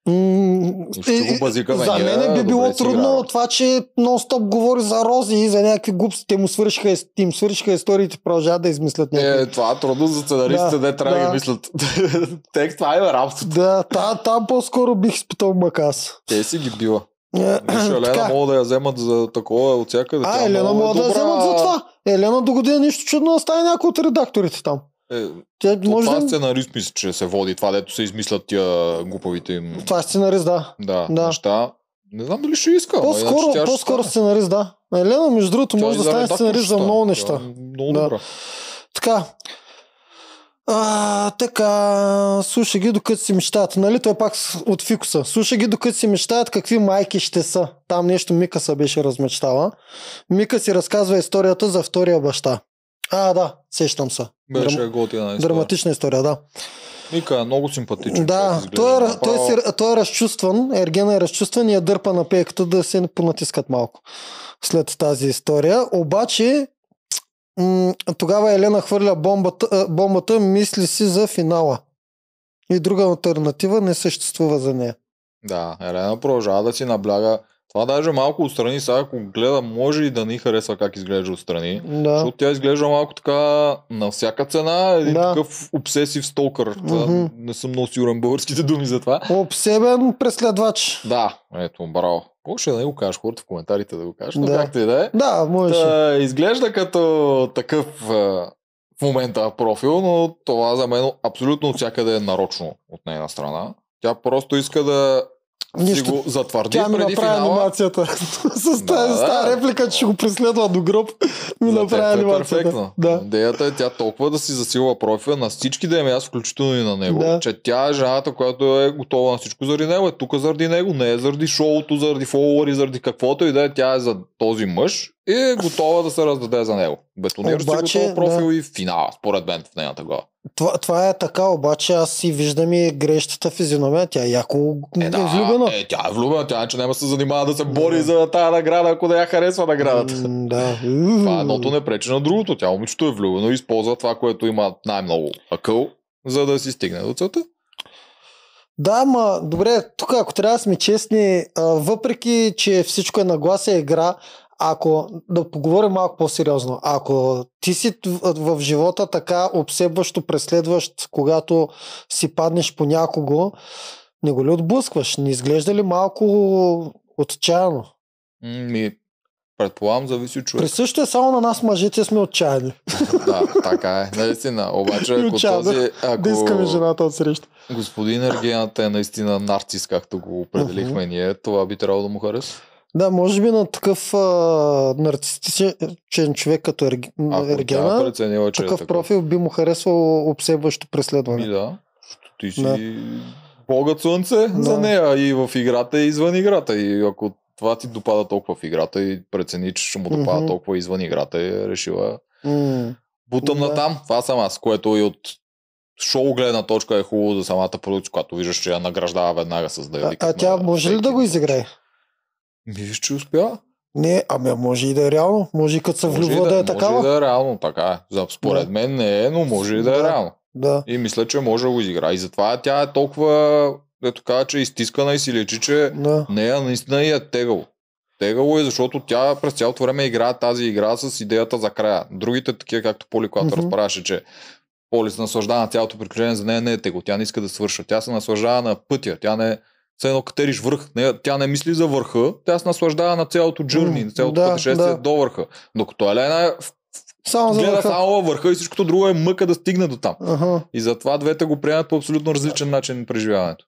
М, Ще и- го базикаме За ние, мен би добре било си трудно играем. това, че нон-стоп говори за рози и за някакви глупости. Те му свършиха, ис- им свършиха историите, продължават да измислят някакви. Е, това е трудно за сценаристите, Да, да, трябва да да. ги мислят. Текст, това е работа. Да, та, там по-скоро бих изпитал мъкас. Те си ги бива. Е, Виж, Елена така. могат да я вземат за такова от всякъде. А, Тя Елена много е мога да я добра. вземат за това. Елена до година нищо чудно да стане някой от редакторите там. Е, Тя то може това да... сценарист мисля, че се води това, дето се измислят тия глупавите им Това е сценарист, да. да, Да. неща. Не знам дали ще иска. ама По-скоро, иначе тя ще по-скоро стане. сценарист, да. Елена, между другото, Тя може и да за стане редактор сценарист ще за стане. много Тя неща. е Много Да. добра. Така. А, така, слушай ги докато си мечтаят. Нали, той пак с- от фикуса. Слушай ги докато си мечтаят какви майки ще са. Там нещо Мика се беше размечтала. Мика си разказва историята за втория баща. А, да, сещам се. Беше Драм... готина история. Драматична история, да. Мика е много симпатичен. Да, той е, той, е, той е разчувстван, Ергена е разчувстван и я дърпа на пейката да се понатискат малко след тази история. Обаче м- тогава Елена хвърля бомбата, бомбата, мисли си за финала. И друга алтернатива не съществува за нея. Да, Елена продължава да си набляга. Това даже малко отстрани, сега ако гледа, може и да ни харесва как изглежда отстрани. Да. Защото тя изглежда малко така на всяка цена, един Да. такъв обсесив столкър. Това, Мгм. не съм много сигурен българските думи за това. Обсебен преследвач. Да, ето, браво. Може да не го кажеш, хората в коментарите да го кажеш, но Да. както и да е. Да, можеше. Та, изглежда като такъв а, в момента профил, но това за мен абсолютно от всякъде е нарочно от нейна страна. Тя просто иска да си Нищо. го затвърди Тя ми преди направи финала. анимацията. С тази Да, стара да. реплика, че ще го преследва до гроб, ми За направи теб е анимацията. перфектно. Да. Идеята е тя толкова да си засилва профила на всички да е място, включително и на него, Да. че тя е жената, която е готова на всичко заради него. Е тук заради него, не е заради шоуто, заради фолуари, заради каквото и да е. Тя е за този мъж и е готова да се раздаде за него. Бетонира си Обаче, готов профил да. и финала, според мен в нейната глава. Това, това е така, обаче аз си виждам и грещата физиономия. Тя е яко Е, е да, влюбена. е, тя е влюбена, тя че няма да се занимава да се бори Да. за тази награда, ако да я харесва наградата. М, Да. Това едното не пречи на другото. Тя момичето е влюбено и използва това, което има най-много акъл, за да си стигне до целта. Да, ма, добре, тук ако трябва да сме честни, а, въпреки, че всичко е нагласа игра, ако, да поговорим малко по-сериозно, ако ти си в, в живота така обсебващо преследващ, когато си паднеш по някого, не го ли отблъскваш? Не изглежда ли малко отчаяно? Ми, предполагам, зависи от човек. Присъщо е само на нас мъжете сме отчаяни. Да, така е. Наистина. Обаче, И ако отчаяно. този, Да искаме ако жената от среща. господин Ергената е наистина нарцис, както го определихме ние, това би трябвало да му хареса. Да, може би на такъв а, нарцистичен човек като Ерг... Ако тя е Ергена, преценила, че такъв е профил би му харесвал обсебващо Ми преследване. да, защото ти си Да. богът слънце Да. за нея и в играта, и извън играта. И ако това ти допада толкова в играта и прецени, че ще му допада Мгм. толкова извън играта, е решила М. бутам Да. на там. Това съм аз, което и от шоу гледна точка е хубаво за самата продукция, когато виждаш, че я награждава веднага с да я А, викат а тя на може ли всеки да го един изиграе? Ми виж, че успя. Не, ами може и да е реално. Може и като се Може и влюбва да, е такава. Може и да е реално, така е. За- Според Да. мен не е, но може и да е Да. реално. Да. И мисля, че може да го изиграе. И затова тя е толкова, ето казва, че е изтискана и си лечи, че Да. нея наистина и е тегало. Тегало е, защото тя през цялото време играе тази игра с идеята за края. Другите такива, както Поли, когато Мгм. разправяше, че Поли се наслаждава на цялото приключение, за нея не е тегло. Тя не иска да свърша. Тя се наслаждава на пътя. Тя не все едно катериш връх. Не, тя не мисли за върха, тя се наслаждава на цялото джурни, М, на цялото да, пътешествие да. до върха. Докато Елена е в- Само за гледа върха. само във върха и всичкото друго е мъка да стигне до там. Ага. И затова двете го приемат по абсолютно различен начин преживяването.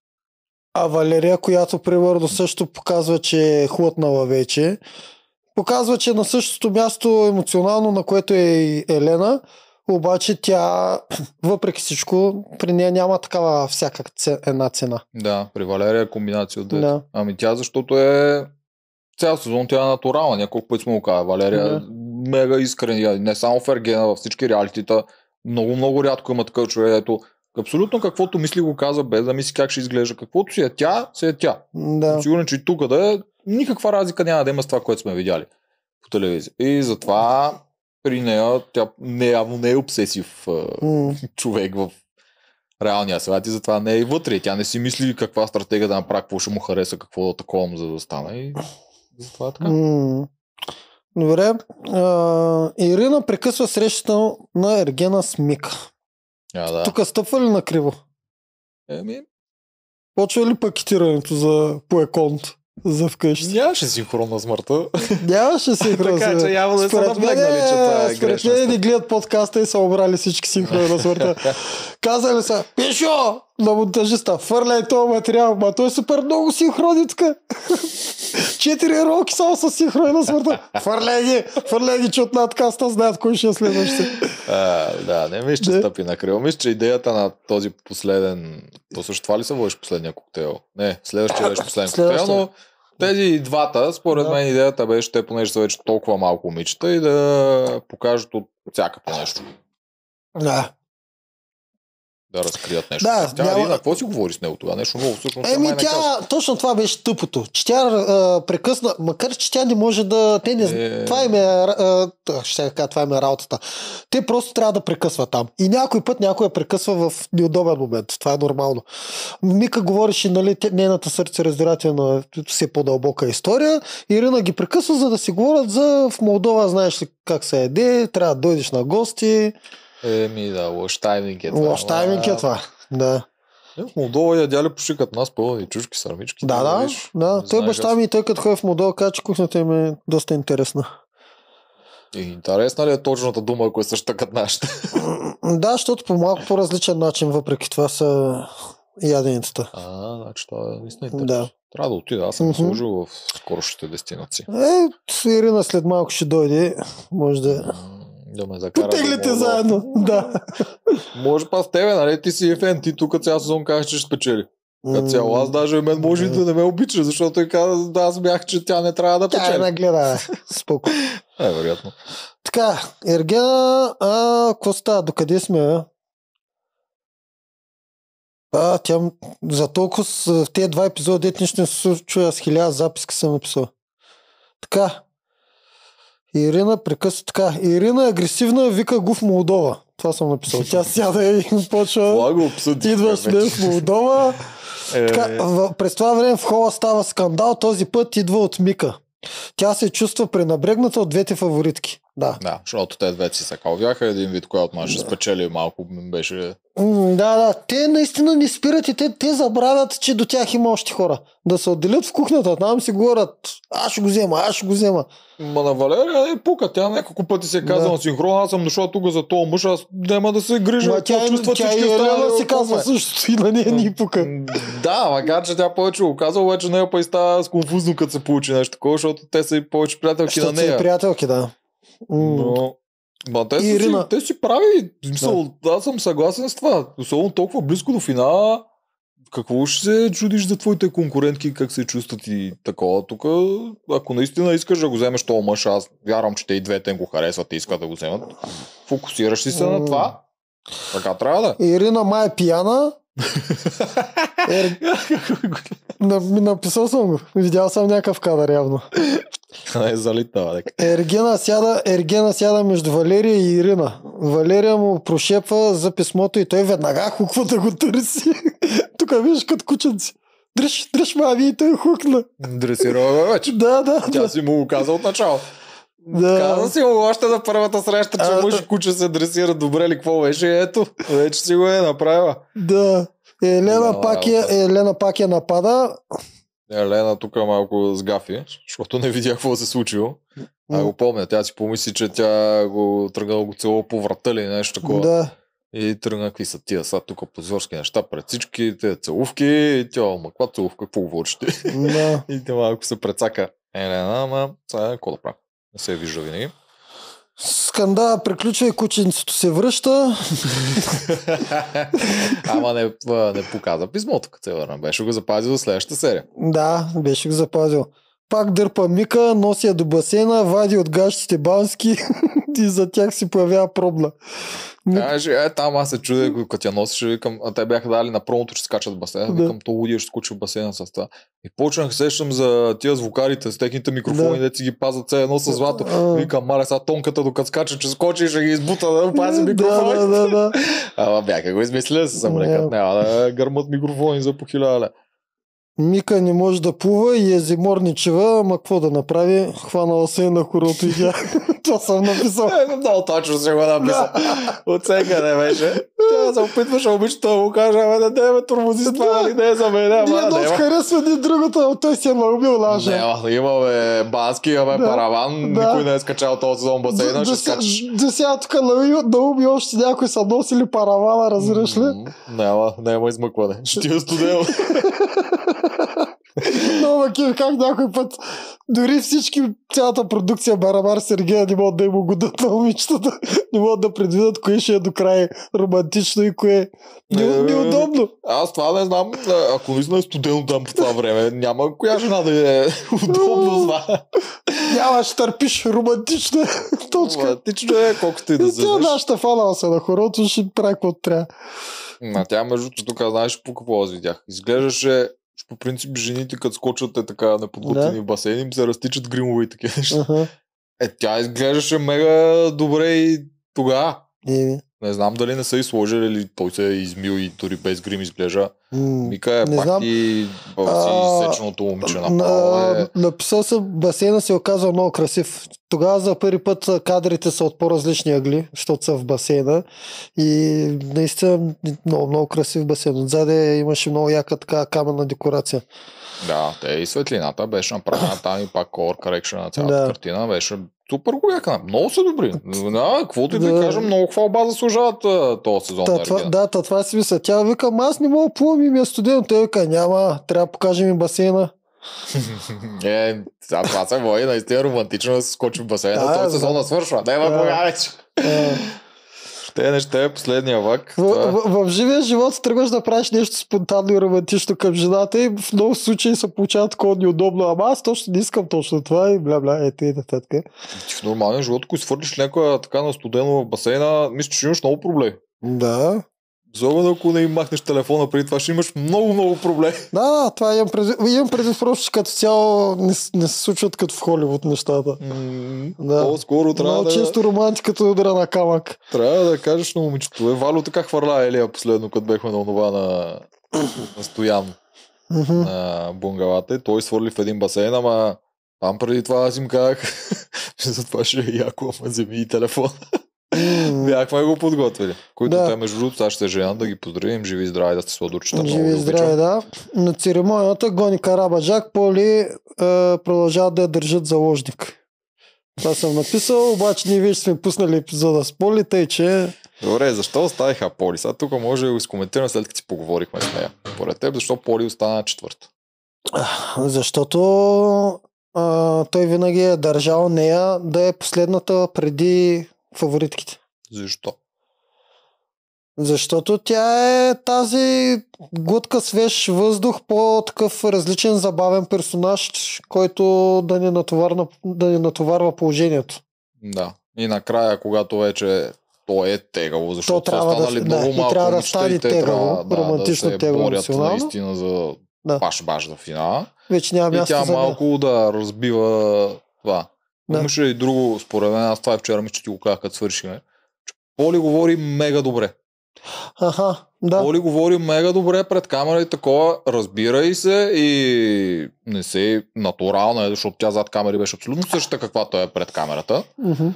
А Валерия, която примерно също показва, че е хлътнала вече, показва, че е на същото място емоционално, на което е и Елена, обаче тя, въпреки всичко, при нея няма такава всяка це- една цена. Да, при Валерия е комбинация от двете. Да. Ами тя защото е цял сезон тя е натурална. Няколко пъти сме го казали. Валерия е Да. мега искрен. Не само в Ергена, във всички реалитита. Много, много рядко има такъв човек, ето абсолютно каквото мисли го казва, без да мисли как ще изглежда. Каквото си е тя, си е тя. Да. Съм сигурен, че и тук да е, никаква разлика няма да има с това, което сме видяли по телевизия. И затова при нея тя не, явно не е обсесив а, М. човек в реалния свят и затова не е и вътре. Тя не си мисли каква стратегия да направи, какво ще му хареса, какво да таковам, за да стане. И затова е така. М. Добре. А, Ирина прекъсва срещата на Ергена с Мика. А, да. Тук стъпва ли накриво? Еми, Почва ли пакетирането за по еконт за вкъщи? нямаше синхрон на смъртта. Нямаше синхрон. Така че явно не са Според наблегнали, мен, че това е според грешна мен стъпка. ни гледат подкаста и са обрали всички синхрони на смъртта. Казали са, Пешо, на монтажиста, фърляй този материал, ма той е супер много синхрони тук. Четири роки само с синхрони на смъртта. Фърляй ги, фърляй ги, че от надкаста знаят кой ще е следващия. А, да, не мисля, че Да. стъпи на крило. Мисля, че идеята на този последен... То също това ли се водиш последния коктейл? Не, следващия беше последен коктейл, Следващия. но Тези двата, според Да. мен идеята беше, те понеже са вече толкова малко момичета и да покажат от всякакво нещо. Да. Да разкрият нещо. Да, Тя няма- Ирина, какво си говори с него тогава? Нещо ново всъщност. Еми, ама и не казва. тя, точно това беше тъпото, че тя а, прекъсна, макар че тя не може да, те не, Е. това им е, а, а, ще кажа, това им е работата. Те просто трябва да прекъсват там. И някой път някой я прекъсва в неудобен момент. Това е нормално. Мика говореше, нали, те- нейната сърцераздирателна си по-дълбока история. Ирина ги прекъсва, за да си говорят за в Молдова, знаеш ли как се еде, трябва да дойдеш на гости. Еми да, лош тайминг е това. Лош тайминг е Ама- това. Да. Е, в Молдова ядяли пошикат нас пълни чушки, сърмички. Да, ти да, виж, да. не Той знаеш баща аз. ми и той като ходи в Молдова, каза, че кухнята им е доста интересна. И интересна ли е точната дума, ако е същата като нашата? Да, защото по малко по-различен начин, въпреки това са яденицата. А, значи това е наистина интересно. Да. Трябва да отида, аз съм Мгм. служил в скорошните дестинации. Е, с Ирина след малко ще дойде. Може да... М, Да ме закара. Потеглите до Молдова. заедно. Да. Може па с тебе, нали? Ти си фен, ти тук цял сезон казваш, че ще спечели. Като цяло, аз даже мен може и да не ме обича, защото той каза, да, аз бях, че тя не трябва да Тя е печели. нагледа. Споко. Е, вероятно. Така, Ергена, а, какво става? Докъде сме, а? А, тя м- за толкова с, в тези два епизода, дет нищо не се случва, с хиляда записки съм написал. Така. Ирина прекъсва така. Ирина е агресивна, вика го в Молдова. Това съм написал. Тя сяда и почва. Това го обсъдих. Идваш ме в Молдова. Е, Така, в, през това време в хола става скандал. Този път идва от Мика. Тя се чувства пренабрегната от двете фаворитки. Да. Да, защото те двете си се калвяха, един вид, която май ще спечели малко, беше... М, да, да. Те наистина не спират и те, те забравят, че до тях има още хора. Да се отделят в кухнята, там си говорят, аз ще го взема, аз ще го взема. Ма на Валерия е пука, тя няколко пъти се е казала Да. на синхрон, аз съм дошла тук за този мъж, аз няма да се грижа. Ма тя, какво чувства тя и всички Елена останали си казва около мен. същото и на нея ни пука. М, Да, макар че тя повече го казва, обаче нея па и става с конфузно, като се получи нещо такова, защото те са и повече приятелки на Защото си нея. приятелки, да. М. Но... Ма те, са Ирина. си, те си прави. Мисъл, аз съм съгласен с това. Особено толкова близко до финала. Какво ще се чудиш за твоите конкурентки, как се чувстват и такова? Тук, ако наистина искаш да го вземеш този мъж, аз вярвам, че те и двете го харесват и искат да го вземат. Фокусираш си се на М. това. Така трябва да. Ирина май е пияна. Ер... На, ми написал съм го. Видял съм някакъв кадър явно. Не е залитава. Дека. Ергена сяда, Ергена сяда между Валерия и Ирина. Валерия му прошепва за писмото и той веднага хуква да го търси. Тук виж като кученци. Дръж, дръж, мами, и той хукна. Дресирова вече. Да, да, Тя да. си му го каза от начало. Да. Каза си му още на първата среща, че А, мъж да. и куче се дресират добре ли, какво беше? Ето, вече си го е направила. Да. Елена Да, пак, я, работа. Елена пак я напада. Елена тук малко сгафи, защото не видя какво се случило. А го помня, тя си помисли, че тя го тръгна да го целува по врата или нещо такова. Да. И тръгна, какви са тия са тук позорски неща пред всички, те целувки, и тя, ма каква целувка, какво говориш ти? Да. И те малко се прецака Елена, ама сега какво да правя? Не се вижда винаги. Скандал приключва и кученцето се връща. Ама не, не показа писмото, като се върна. Беше го запазил за следващата серия. Да, беше го запазил. Пак дърпа Мика, носи я до басейна, вади от гащите бански и за тях си появява пробна. Мика, Каже, е, там аз се чудя, като я носиш, викам, а те бяха дали на промото, че скачат в басейна. Да. Викам, то лудия ще скочи в басейна с това. И почнах се сещам за тия звукарите с техните микрофони, Да. да си ги пазят все едно с злато. А. Викам, маля, сега тонката, докато скача, че скочи и ще ги избута да пази микрофони. Да, да, да. Ама бяха го измислили, се съм рекат, Не. няма да гърмат микрофони за по хиляда. Мика не може да плува и е зиморничева, ама какво да направи? Хванала се на хорото и тя. Това съм написал. Е, много точно си го написа. Оценка не беше. Тя се опитваше обичата да му каже, ама да не ме турмози с това, нали не е за мен, Ние ама много няма. харесва ни другото, но той си е наубил лажа. Няма, имаме бански, имаме Да. параван, Да. никой не е скачал този сезон басейна, Да, ще да, скачаш. да сега тук науби, науби още някой са носили паравана, разбираш ли? М, Няма, няма измъкване. Ще ти е студено. Много макив как някой път дори всички, цялата продукция Барамар Сергея не могат да им угодят на момичетата. Не могат да предвидят кое ще е до край романтично и кое е не, неудобно. Аз това не знам, ако наистина е студено там по това време, няма коя жена да е удобно това. Няма, ще търпиш романтично е. Точка. Романтично е, колкото и да вземеш. Тя нашата фанала се на хорото, ще прави какво трябва. А тя между тук, знаеш по какво аз видях. Изглеждаше, по принцип, жените като скочат е така неподготвени да. в басейни, им се разтичат гримове и такива неща. Uh-huh. Е, тя изглеждаше мега добре и тогава. Yeah. Не знам дали не са и сложили, или той се е измил и дори без грим изглежда. Mm, Мика е пак знам. И си сеченото момиче направо е... Написал съм, басейна се оказва много красив. Тогава за първи път кадрите са от по-различни ъгли, защото са в басейна. И наистина много, много красив басейн. Отзаде имаше много яка така каменна декорация. Да, те и светлината беше направена там и пак color correction на цялата да. Картина беше супер голяка. Много са добри. Да, каквото и да, да кажа, много хвалба заслужават този сезон. Та, това, да, та, това си мисля. Тя вика, аз не мога плувам и ми е студено. Той вика, няма, трябва да покажем и басейна. е, сега това се води наистина романтично да се скочи в басейна. Да, този сезон да свършва. Няма да, кога вече. Те неща е последния влак. В, в, в, в живия живот тръгваш да правиш нещо спонтанно и романтично към жената и в много случаи се получава такова неудобно. Ама аз точно не искам точно това и бля-бля, ето и така. В нормалния живот, ако свърлиш някоя така на студено в басейна, мисля, че имаш много проблеми. Да. Особено ако не им махнеш телефона преди това, ще имаш много-много проблеми. Да, това имам преди, имам преди просто, като цяло не, не се случват като в Холивуд нещата. Mm, да. По-скоро трябва много да... често романтиката удара на камък. Трябва да кажеш на момичето. Е, Вало така хвърля Елия последно, като бехме на онова на, на Стоян mm-hmm. на bungalата. Той свърли в един басейн, ама там преди това аз им казах, че за това ще е яко, ама вземи и телефона. Mm. Бяхме го подготвили. Които да. Те между другото, аз ще женя да ги поздравим. Живи и здрави, да сте сладурчета. Живи и здрави, да. На церемонията Гони Карабаджак, Поли е, продължават да я държат заложник. Това съм написал, обаче ние вече сме пуснали епизода с Поли, тъй че... Добре, защо оставиха Поли? Сега тук може да го изкоментираме след като си поговорихме с нея. Поред теб, защо Поли остана четвърта? Защото а, той винаги е държал нея да е последната преди фаворитките. Защо? Защото тя е тази глътка свеж въздух, по-такъв различен забавен персонаж, който да не натоварва, да не натоварва положението. Да. И накрая, когато вече то е тегаво, защото са останали да, много да, малко трябва да стане тегаво, да, романтично да тегаво. борят наистина за да. баш-баш за финала. Вече няма място и тя за малко да разбива това. Да. Имаше и друго, според мен, аз това е вчера, мисля, че ти го казах, като свършиме. Поли говори мега добре. Аха, да. Поли говори мега добре пред камера и такова, разбира и се и не се натурална е, защото тя зад камери беше абсолютно същата, каквато е пред камерата. Mm-hmm.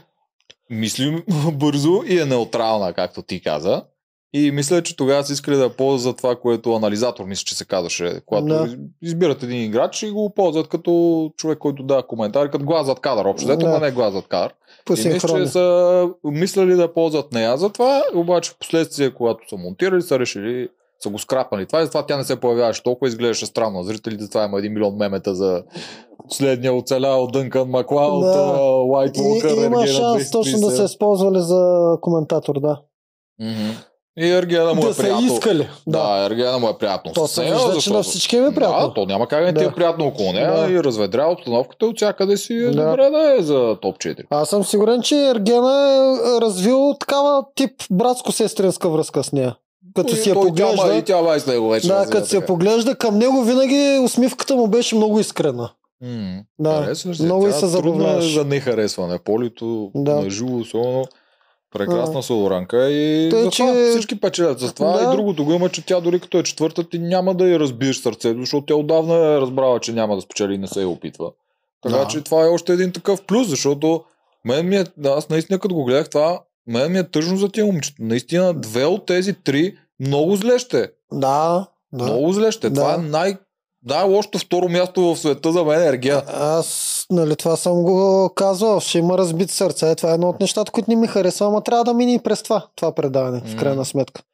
Мисли бързо и е неутрална, както ти каза. И мисля, че тогава си искали да ползват това, което анализатор, мисля, че се казваше. Когато да. избират един играч и го ползват като човек, който дава коментари, като глас зад кадър. Общо, да. но не глас зад кадър. И мисля, че са мислили да ползват нея за това, обаче в последствие, когато са монтирали, са решили, са го скрапали това и затова тя не се появяваше толкова, изглеждаше странно. Зрителите, това има един милион мемета за следния оцелял Дънкан Маклауд, да. White Walker. И, има шанс точно да се използвали за коментатор, да. Mm-hmm. И Ергена му да е приятно. Да са искали. Да, да Ергена му е приятно. То се вижда, че на всички е приятно. Да, то няма как да ти е приятно около нея да. И разведря обстановката от всякъде си е да. Добре да е за топ четири. Аз съм сигурен, че Ергена е развил такава тип братско-сестринска връзка с нея. Като и си я поглежда. Тя, и тя бай с него вече. Да, като си я поглежда към него, винаги усмивката му беше много искрена. Mm, да, харесваш, много и се забавляваш. За нехаресване. Полито да. На живо, особено прекрасна солоранка и Тъй, за това че... всички печелят. За това да. И другото го има, че тя дори като е четвърта, ти няма да я разбиеш сърцето, защото тя отдавна е разбрала, че няма да спечели и не се я опитва. Така да. Че това е още един такъв плюс, защото мен ми е, аз наистина като го гледах това, мен ми е тъжно за тия момичета. Наистина две от тези три много зле ще. Да, да. Много зле ще. Да. Това е най- Да, лошото второ място в света за мен е Ергена. Аз, нали, това съм го казвал, ще има разбит сърце. Това е едно от нещата, които не ми харесва, ама трябва да мини и през това, това предаване, в крайна сметка.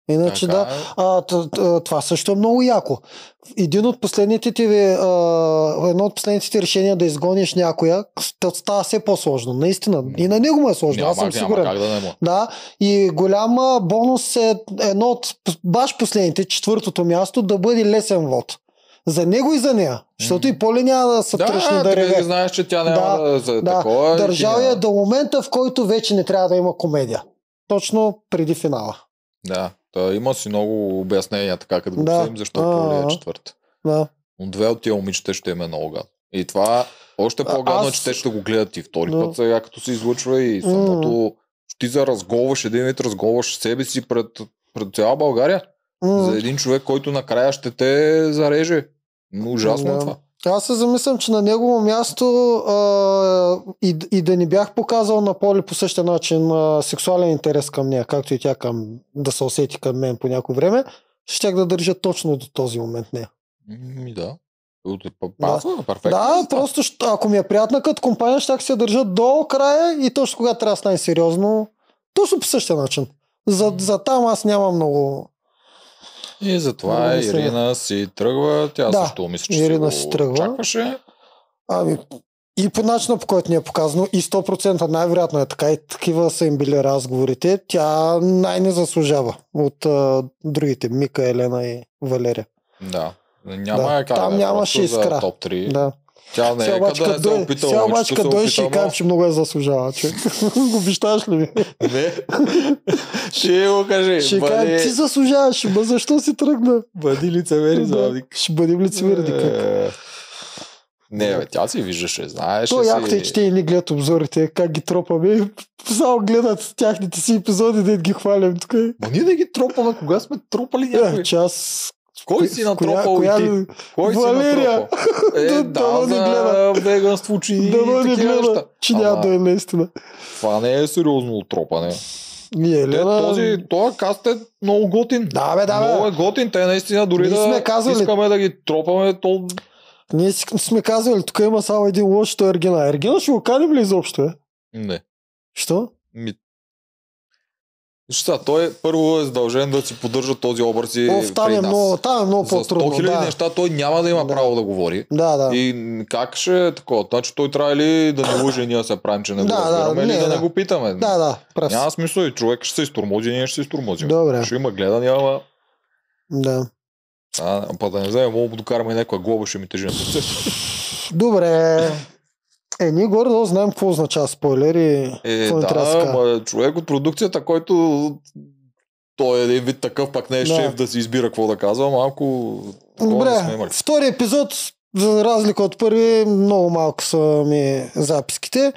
Иначе Така да. е. А, т- т- това също е много яко. Един от последните ти, а, едно от последните ти решения да изгониш някоя, т- става все по-сложно. Наистина. И на него му е сложно, Няма, аз съм няма сигурен. как да не му. Да, и голям а, бонус е едно от баш последните, четвъртото място, да бъде лесен вод. За него и за нея. Защото и Поли няма да се тръщне Да, да ти реве. знаеш, че тя няма Да, да, за Да, такова. и ти държал я няма. до момента, в който вече не трябва да има комедия. Точно преди финала. Да, та има си много обяснения, така като го Да. обсъдим, защо Поли е А-а. четвърта. Да. Но две от тия момичета ще им е много гадно. И това още А, по-гадно е, аз- че те ще го гледат и втори Да. път сега, като се излъчва и самото... Ти за разголваш един вид, разголваш себе си пред, пред цяла България. М. За един човек, който накрая ще те зареже. Но ужасно е Да. това. Аз се замислям, че на негово място а, и, и да не бях показал на Поли по същия начин а, сексуален интерес към нея, както и тя към, да се усети към мен по някое време, щях да държа точно до този момент нея. Ми да. Пазва, перфектно. Да, просто щ- ако ми е приятна като компания, щях се държа до края и точно когато трябва да стане сериозно, точно по същия начин. За, за там аз нямам много... И затова Много се- Ирина си тръгва. Тя Да, също мисля, че Ирина си си го тръгва. очакваше. Ами, и по начина, по който ни е показано, и сто процента най-вероятно е така, и такива са им били разговорите, тя най-не заслужава от а, другите, Мика, Елена и Валерия. Да. Няма Да, е как там да е, нямаше просто за искра. топ три. Да. Тя не Сега е обаче къде като да се дой- опитала. сега обаче момичето като се дойде ще опитала, кажем, че много я заслужава. Че... го обещаш ли ми? Не. Ще го кажи. Ще бъди, кажа, ти заслужаваш, ма защо си тръгна? бъди лицемери, Да, заводик. ще бъдем лицемерни. Как? Е, Не, бе, тя си виждаше, знаеш. То якото е, че те и не гледат обзорите, как ги тропаме. Само гледат тяхните си епизоди, да ги хвалям тук. Ма ние да ги тропаме, кога сме тропали някой? Е, че аз... Кой си коя- натрупал коя- и ти? Кой Валерия. си натрупал? Е, Да, да, дано не за гледа. веганство, че и Дано не такива гледа, неща. че Ама, няма да е наистина. Това не е сериозно отропане. И Те, Елена... този, този каст е много готин. Да, бе, да, бе. Много е готин. Те наистина дори Ние да сме казвали- искаме да ги тропаме, то... Ние си сме казвали, тук има само един лош, той е Ергена. Ергена ще го каним ли изобщо, е? Не. Що? Ми... Сега, той първо е задължен да си поддържа този образ и Оф, там при е нас. много, там е много За по-трудно. сто хиляди Да. неща той няма да има Да. право да говори. Да, да. И как ще е такова? Значи той трябва ли да не лъже, ние да се правим, че не го Да, да, разбираме, или не, да, да. не го питаме? Да, да, прав. Няма смисъл и човек ще се изтормози, ние ще се изтормозим. Добре. Ще има гледания, ама... Да. А, па да не вземем, мога да докараме някаква глоба, ще ми тежи на сърце. Добре. Е, ние горе-долу знаем какво означава спойлер и Е, какво ни трябва да се да, казва. ма човек от продукцията, който той е един вид такъв, пак не е Да. шеф да си избира какво да казва, малко такова не сме Добре, имали. втори епизод, за разлика от първи, много малко са ми записките.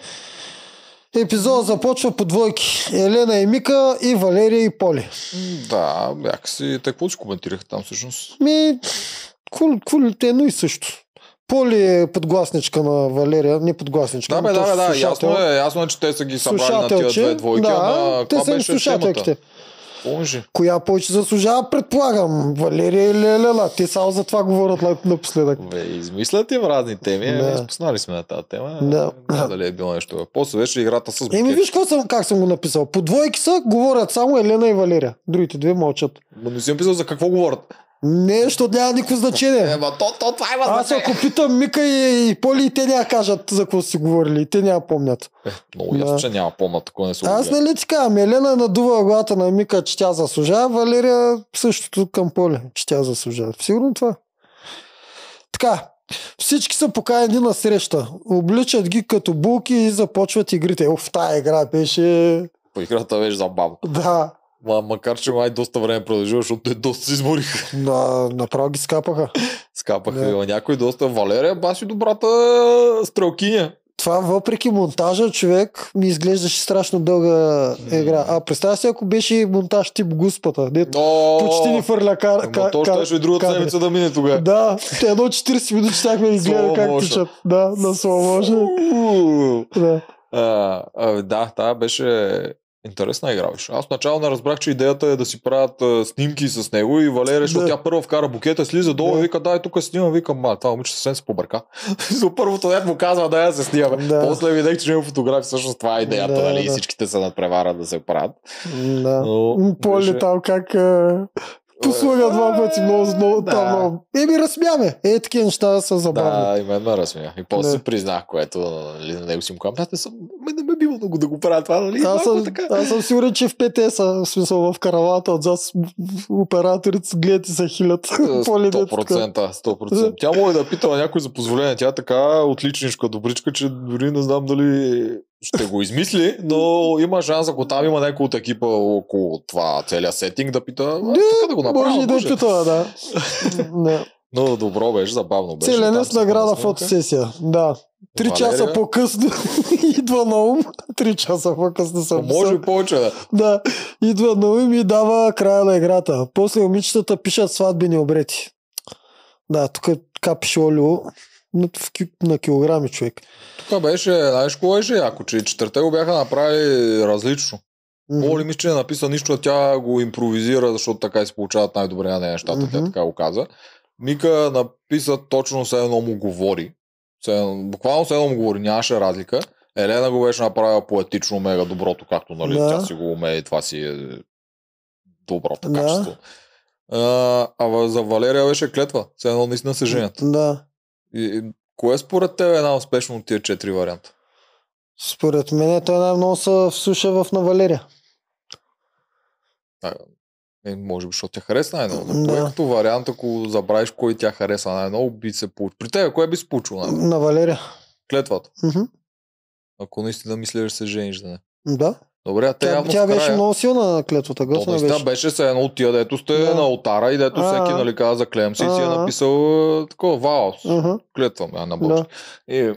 Епизод започва по двойки. Елена и Мика и Валерия и Поли. Да, бях си... Те какво си коментираха там всъщност? Ми, какво ли те едно и също. Поли е подгласничка на Валерия, не подгласничка. Да, бе, ами да, то бе, да, слушател. ясно е, ясно е, че те са ги събрали на тия Слушателче, две двойки, да, ама те това са им беше темата. слушателките. Помниш? Коя повече заслужава, предполагам. Валерия или Елена. Те само за това говорят на- напоследък. Бе, измислят им разни теми, Да. да. Изпознали сме на тази тема. Да. Не знам дали е било нещо. После беше играта с Еми, букет. виж какво съм, как съм го написал. По двойки са, говорят само Елена и Валерия. Другите две мълчат. Ма не си написал за какво говорят. Не, защото няма никакво значение. Е, ма то, то, това има Аз значение. ако питам Мика и, и Поли, и те няма кажат за какво си говорили. И те няма помнят. Е, много ясно, Да. че няма помнат, такова не се Аз огледа. нали ти казвам, Елена надува главата на Мика, че тя заслужава, Валерия същото към Поли, че тя заслужава. Сигурно това. Така, всички са поканени на среща. Обличат ги като булки и започват игрите. Оф, тая игра беше... По играта беше забавно. Да, Ма, макар, че май доста време продължи, защото те доста се измориха. на, направо ги скапаха. Скапаха Да. да. някой доста. Валерия баси добрата стрелкиня. Това въпреки монтажа, човек, ми изглеждаше страшно дълга игра. А представя си, ако беше монтаж тип Гуспата, дето Но... почти ни фърля кар... Ама кар... то кар- ще и другата кадри. седмица да мине тогава. Да, те едно четирийсет минути щяхме да изгледаме Slow как motion. тичат. Да, на слоу може. Да. А, а, да, това беше Интересна игра беше. Аз начало не разбрах, че идеята е да си правят а, снимки с него и Валерия, защото Да. тя първо вкара букета, слиза долу Да. и вика, дай тук снимам, викам, ма, това момиче съвсем се побърка. За първото дет му казва да я се снимаме. Да. После видях, че има фотографии, всъщност това е идеята, Да, нали, и да. всичките се надпреварат да се правят. Да. Но Поли беше- там как а, послуга два пъти, много, много, Да. там много. Еми, разсмяме. Е, такива неща са забавни. Да, и мен ме разсмя. И после Да. си признах, което нали, на него си му казвам, брат, не съм, ме не ме бива много да го правя това, нали? Аз Малко съм, така. аз съм сигурен, че в ПТ са, в смисъл в каравата отзад с- операторите с гледат и се хилят. Поли сто дето така. процента, сто процента. Тя може да пита някой за позволение. Тя е така отличничка, добричка, че дори не знам дали ще го измисли, но има шанс, ако там има някой от екипа около това целият сетинг, да пита, а, така да го направя. Може и да може. пита, да. Да. Но добро беше, забавно беше. Целене Там с си награда снимаха. фотосесия. Да. Три Валерия? часа по-късно идва на ум. Три часа по-късно съм Може и повече да. Да, идва на ум и дава края на играта. После момичетата пишат сватбени обрети. Да, тук така пише олио на, в ки- на килограми човек. Тук беше, знаеш какво беше, ако че четирите го бяха направили различно. Мгм. Моли ми, че не написа нищо, а тя го импровизира, защото така и се получават най-добре на нещата, тя Мгм. така го каза. Мика написа точно все едно му говори. Все едно- буквално все едно му говори, нямаше разлика. Елена го беше направила поетично мега доброто, както нали, Да. тя си го умее и това си е доброто Да. качество. А, а в- за Валерия беше клетва. Все едно наистина се женят. Да. И, и, кое според теб е най-успешно от тия четири варианта? Според мен той най-много се вслуша в на Валерия. Е, може би, защото тя хареса най-много. Да. Но кое като вариант, ако забравиш кой тя хареса най-много, би се получил. При теб, кое би се получило най-много? На Валерия. Клетвата. Мгм. Ако наистина мислиш да се жениш да не. Да. Добре, а те Тя, явно тя в беше края. много силна на клетвата. То Гъсна наистина беше. беше се едно от тия, дето сте Да. на алтара и дето А, всеки а. нали каза за клем си и си е А, а. написал е, такова ваус. Мгм. Клетвам я на Да. Божи. И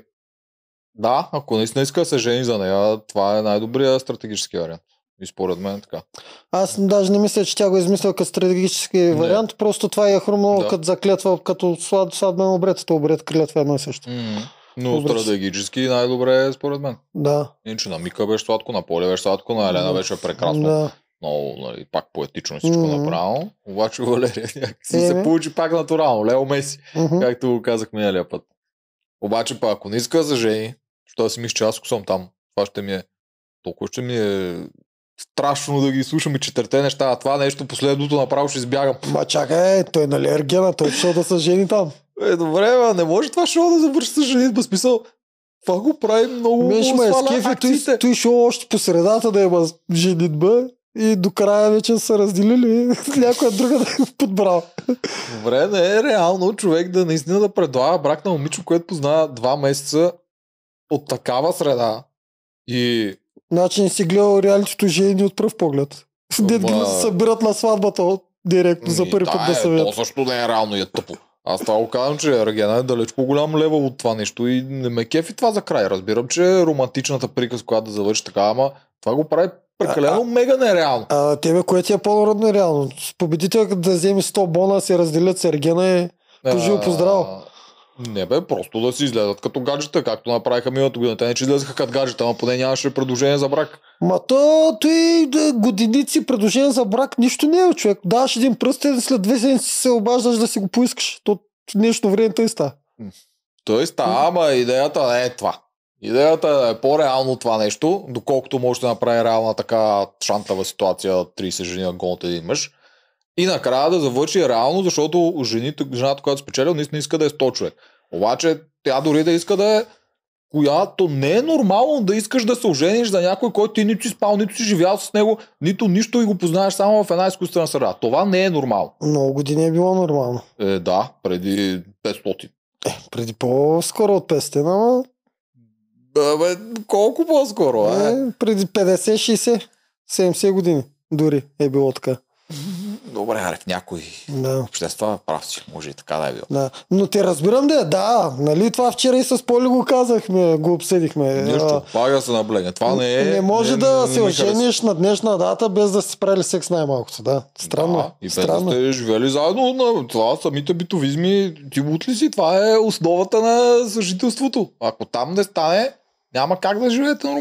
да, ако наистина иска да се жени за нея, това е най-добрият стратегически вариант. И според мен така. Аз даже не мисля, че тя го е измислила като стратегически вариант, просто това е хрумнало Да. като заклетва, като слад, сватбен обред, то обред клетва едно и също. М, Но Добре. стратегически най-добре е според мен. Да. Иначе на Мика беше сладко, на Поле беше сладко, на Елена Да. беше прекрасно. Да. Много, нали, пак поетично и всичко Мгм. направено. Обаче Валерия някакси Е, се бе. получи пак натурално. Лео Меси, Мгм. както го казах миналия път. Обаче па ако не иска да се жени, защото си мисля, че аз ако съм там, това ще ми е толкова ще ми е страшно да ги слушам и четирите неща, а това нещо последното направо ще избягам. Ма чакай, той нали е ергена, той ще да се жени там. Е, добре, ма, не може това шоу да завърши с женитба. Смисъл, това го прави много Меш ме е сваля скефи, той, акциите. той шоу още по средата да има женитба и до края вече са разделили някоя друга да е подбрал. Добре, не е реално човек да наистина да предлага брак на момиче, което познава два месеца от такава среда. И Значи не си гледал реалитето жени от пръв поглед. Дед ги Ама- събират на сватбата от- директно за Ми, първи да, път да е, се то видят. също не е реално и е тъпо. Аз това го казвам, че Ергена е далеч по-голям левел от това нещо и не ме кефи това за край. Разбирам, че е романтичната приказка, която да завърши така, ама това го прави прекалено мега нереално. А тебе, кое ти е по-народно реално? С победителка да вземе сто бона, се разделят с Ергена и пожил А, поздраво. Не бе, просто да си излезат като гаджета, както направиха миналата година. Те не че излезаха като гаджета, ама поне нямаше предложение за брак. Ма то, той да, годиници предложение за брак, нищо не е, човек. Даваш един пръстен, след две седмици се обаждаш да си го поискаш. То в днешно време тъй ста. Тоест, ама идеята не е това. Идеята е по-реално това нещо, доколкото може да направи реална така шантава ситуация, трийсет жени на гол от един мъж. И накрая да завърши реално, защото жените, жената, която спечелил, наистина иска да е сто човек. Обаче тя дори да иска да е, която не е нормално да искаш да се ожениш за някой, който ти нито си спал, нито си живял с него, нито нищо и го познаеш само в една изкуствена среда. Това не е нормално. Много години е било нормално. Е, да, преди петстотин. Преди по-скоро от петстотин, ама Бе, колко по-скоро, е? е, преди петдесет, шейсет, седемдесет години дори е било така. Добре, аре, в някои Да. общества прав си, може и така да е било. Да. Но те разбирам да е, да, нали това вчера и с Поли го казахме, го обсъдихме. Нищо, пага се наблегне. Това не е... Не може да се ми харесва. ожениш на днешна дата без да си правили секс най-малкото, да. Странно. Да, и без да Странно. сте живели заедно на това самите битовизми. Ти лут ли си? Това е основата на съжителството. Ако там не стане, няма как да живеете нормално.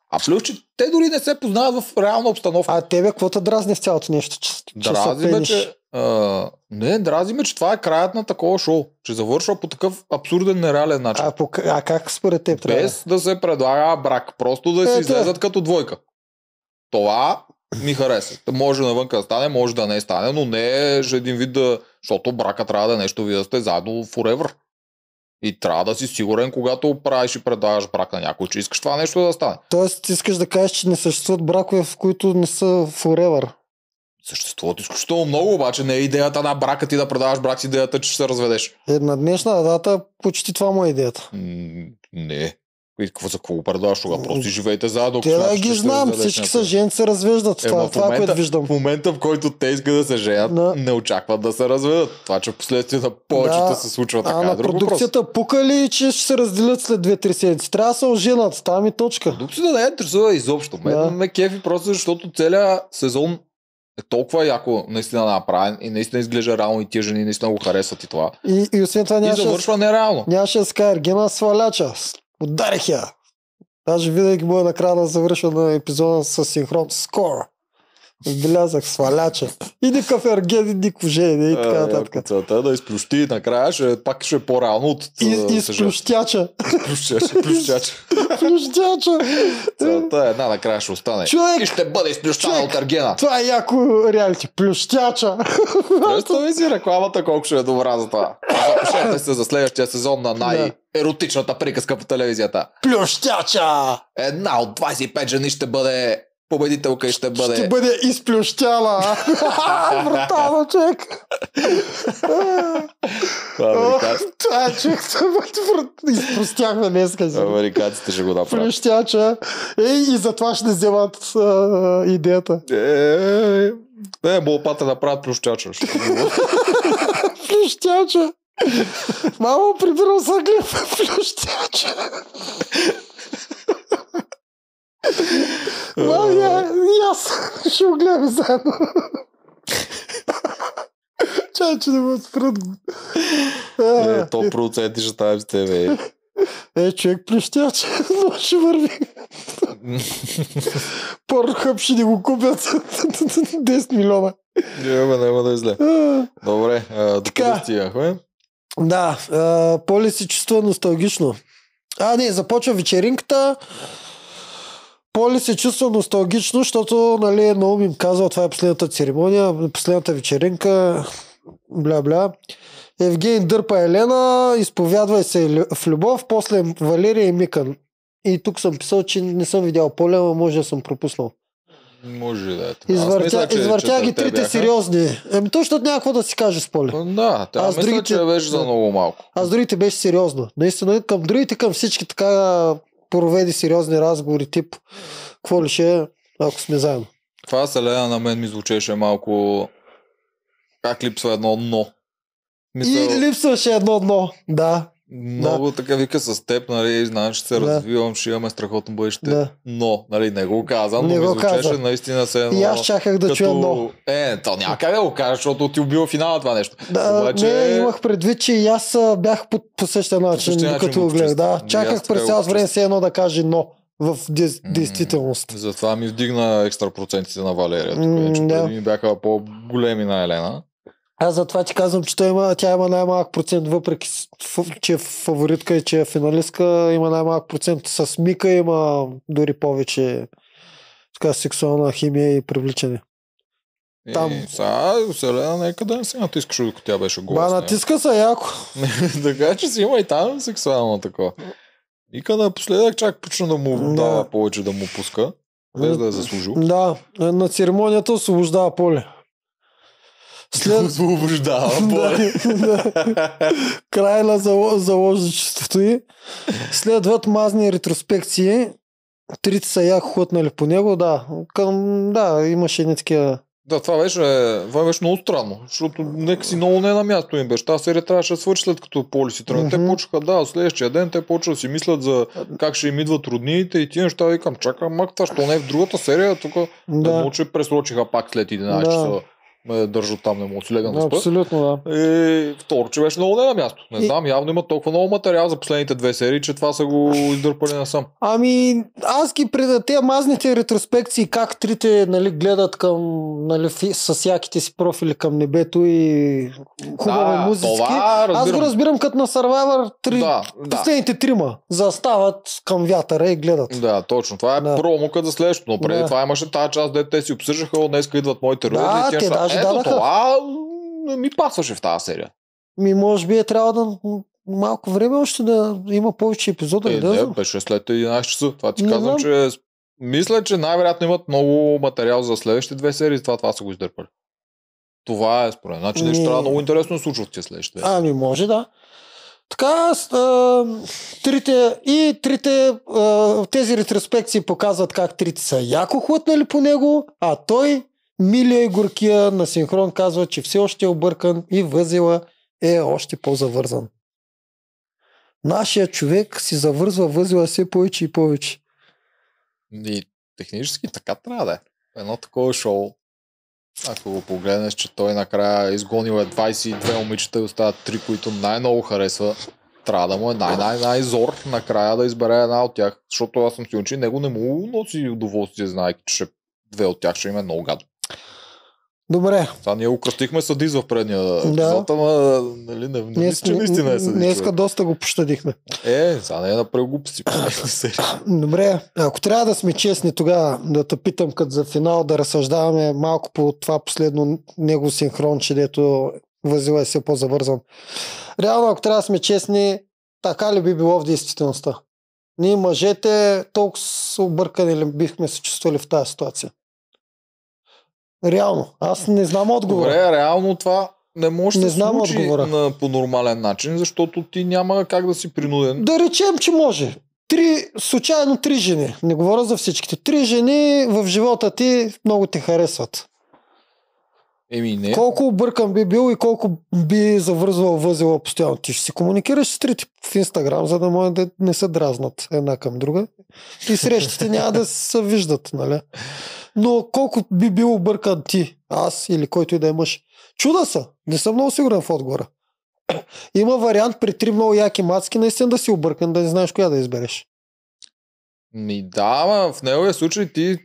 А плюс, че те дори не се познават в реална обстановка. А тебе какво те дразни в цялото нещо? Че, дрази ме, че... А, не, дрази ме, че това е краят на такова шоу. Че завършва по такъв абсурден, нереален начин. А, по, а как според теб трябва? Без да се предлага брак. Просто да си излезат като двойка. Това ми хареса. Може навън да стане, може да не стане, но не е един вид да... Защото брака трябва да е нещо, вие да сте заедно forever. И трябва да си сигурен, когато правиш и предлагаш брак на някой, че искаш това нещо да стане. Тоест, искаш да кажеш, че не съществуват бракове, в които не са forever. Съществуват изключително много, обаче не е идеята на брака ти да предаваш брак с идеята, че ще се разведеш. Е, на днешна дата почти това му е идеята. М- не. И какво за какво предаваш тогава? Просто си живеете заедно. Те да ги знам, всички са жени се развеждат. Е, това, това което виждам. В момента, в който те искат да се женят, да. Не очакват да се разведат. Това, че в последствие на повечето да. се случва така. А на продукцията въпрос. Пука ли, че ще се разделят след две-три седмици? Трябва да се оженят. Там и точка. Продукцията не е интересува изобщо. Мен да. ме кефи просто, защото целият сезон е толкова яко наистина направен и наистина изглежда реално и тия жени наистина го харесват и това. И, и освен това нямаше... И завършва нереално. Нямаше да ска Ергена сваляча. Ударих я. Даже винаги му е накрая да завършва на епизода с синхрон. Скоро. Отбелязах сваляча. И никакъв ерген, и никакво жене. И така нататък. Целта да изплющи накрая, ще, пак ще е по-реално от... И, изплющяча. Изплющяча. Плющяча. Плющяча. Целта е една накрая ще остане. Човек, и ще бъде изплющана от ергена. Това е яко реалити. Плющяча. Представи си рекламата колко ще е добра за това. Запишете се за следващия сезон на най-еротичната приказка по телевизията. Плющяча. Една от двайсет и пет жени ще бъде победителка и ще бъде... Ще бъде изплющяла. Брутално, човек. Това е човек. Изпростяхме днеска. Американците ще го направят. Плющяча. Ей, и затова ще вземат идеята. Е, е, болпата да правят плющача. Плющяча. Мамо, прибирам съглед. Плющяча. Мамо, я, и аз ще го гледам заедно. Чай, че да ме спрат. Е, то проценти ще ставим с тебе. Е, човек плещяче, но ще върви. Порнхъб ще ни го купят десет милиона. Няма, няма да изле. Добре, така стигахме. Да, Поли се чувства носталгично. А, не, започва вечеринката. Поли се чувства носталгично, защото, нали, Наум им казва, това е последната церемония, последната вечеринка, бля-бля. Евгений дърпа Елена, изповядва се в любов, после Валерия и Микан. И тук съм писал, че не съм видял Поли, но може да съм пропуснал. Може да е. Извъртя, мисля, че, извъртя че ги трите бяха сериозни. Еми точно няма какво да си каже с Поли. Да, тя мисля, другите, че беше за много малко. Аз другите беше сериозно. Наистина, към другите, към всички така проведи сериозни разговори, тип какво ли ще е, ако сме заедно. Това с Елена на мен ми звучеше малко как липсва едно но. Мисъл... И липсваше едно но, да. Много да. Така вика с теб, нали, знаеш, че се да. развивам, ще имаме страхотно бъдеще. Да. Но, нали, не го каза, но не ми звучеше каза. Наистина се едно. И аз чаках да като... чуя но. Е, то няма как да го кажа, защото ти убива финала това нещо. Да, обаче... Не, имах предвид, че и аз бях по, по същия начин, по докато го гледах. Да, чаках през цялото време все едно да каже но. В действителност. Mm, затова ми вдигна екстра процентите на Валерия. Тук, mm, да. Преди ми бяха по-големи на Елена. Аз затова ти казвам, че той има, тя има най-малък процент, въпреки че е фаворитка и че е финалистка, има най-малък процент. С Мика има дори повече така сексуална химия и привличане. И там... сега, Селена, нека да не се натискаш, докато тя беше гола. Ба, натиска се яко. Така че си има и там сексуално такова. Мика напоследък чак почна да му да. дава повече да му пуска, без да е заслужил. Да, на церемонията освобождава Поли. След... Освобождава Поли. Край на заложничеството й. Следват мазни ретроспекции. Трите са яко хлътнали по него, да. Към, да, имаше едни такива. Да, това беше, това беше много странно, защото нека си много не на място им беше. Тази серия трябваше да свърши след като Поли си тръгна. Mm-hmm. Те почнаха, да, следващия ден те почнаха да си мислят за как ще им идват роднините и тия неща. Викам, чакам, мак, това, що не е в другата серия, тук да, да че пресрочиха пак след единайсет часа ме държат там, не мога да си легна да спа. Абсолютно, да. И второ, че беше много не на място. Не И... знам, явно има толкова много материал за последните две серии, че това са го издърпали насам. Ами, аз ги преда те мазните ретроспекции, как трите, нали, гледат към, нали, с всяките си профили към небето и хубави Да, музички. това Аз го разбирам като на Survivor три, Да, да. последните трима застават към вятъра и гледат. Да, точно. Това е Да. промокът за следващото. Но преди Да. това имаше тази част, дето те си обсъждаха, днес идват моите роди. Да, и тия те неща. даже Ето дадаха. това не ми пасваше в тази серия. Ми, може би е трябва да малко време още да има повече епизода. Е, да не, знам. беше след единайсет часа. Това ти Не казвам, знам. че мисля, че най-вероятно имат много материал за следващите две серии, това това са го издърпали. Това е според. Значи нещо Ми- трябва много интересно да случва в тия следващите. Ами, може да. Така, с, а, трите, и трите, а, тези ретроспекции показват как трите са яко хлътнали по него, а той, милия и горкия на синхрон, казва, че все още е объркан и възела е още по-завързан. Нашия човек си завързва възела все повече и повече. И технически така трябва да е. Едно такова шоу, ако го погледнеш, че той накрая изгонил е двайсет и две момичета и остават три, които най-много харесва, трябва да му е най-най-най-зор накрая да избере една от тях. Защото аз съм сигурен, че него не му носи удоволствие, знаеки, че две от тях ще им е много гадно. Добре. Сега ние го кръстихме съдиз в предния Да. епизод, ама нали, не, не Днес, мисля, че наистина е съдиз. днеска човек. доста го пощадихме. Е, сега не е направил глупости. последната серия. Добре, ако трябва да сме честни тогава, да те питам като за финал, да разсъждаваме малко по това последно него синхронче, дето възила е все по-завързан. Реално, ако трябва да сме честни, така ли би било в действителността? Ние мъжете толкова са объркани ли бихме се чувствали в тази ситуация? Реално. Аз не знам отговора. Добре, реално това не може Не да се знам случи отговора. на, по нормален начин, защото ти няма как да си принуден. Да речем, че може. Три, случайно три жени. Не говоря за всичките. Три жени в живота ти много те харесват. Еми не. Колко объркан би бил и колко би завързвал възела постоянно. Ти ще си комуникираш с трите в Инстаграм, за да може да не се дразнат една към друга. И срещите няма да се виждат, нали? Но колко би бил объркан ти, аз или който и да е мъж. Чуда са. Не съм много сигурен в отговора. Има вариант при три много яки мацки наистина да си объркан, да не знаеш коя да избереш. Ми да, ама в неговия случай ти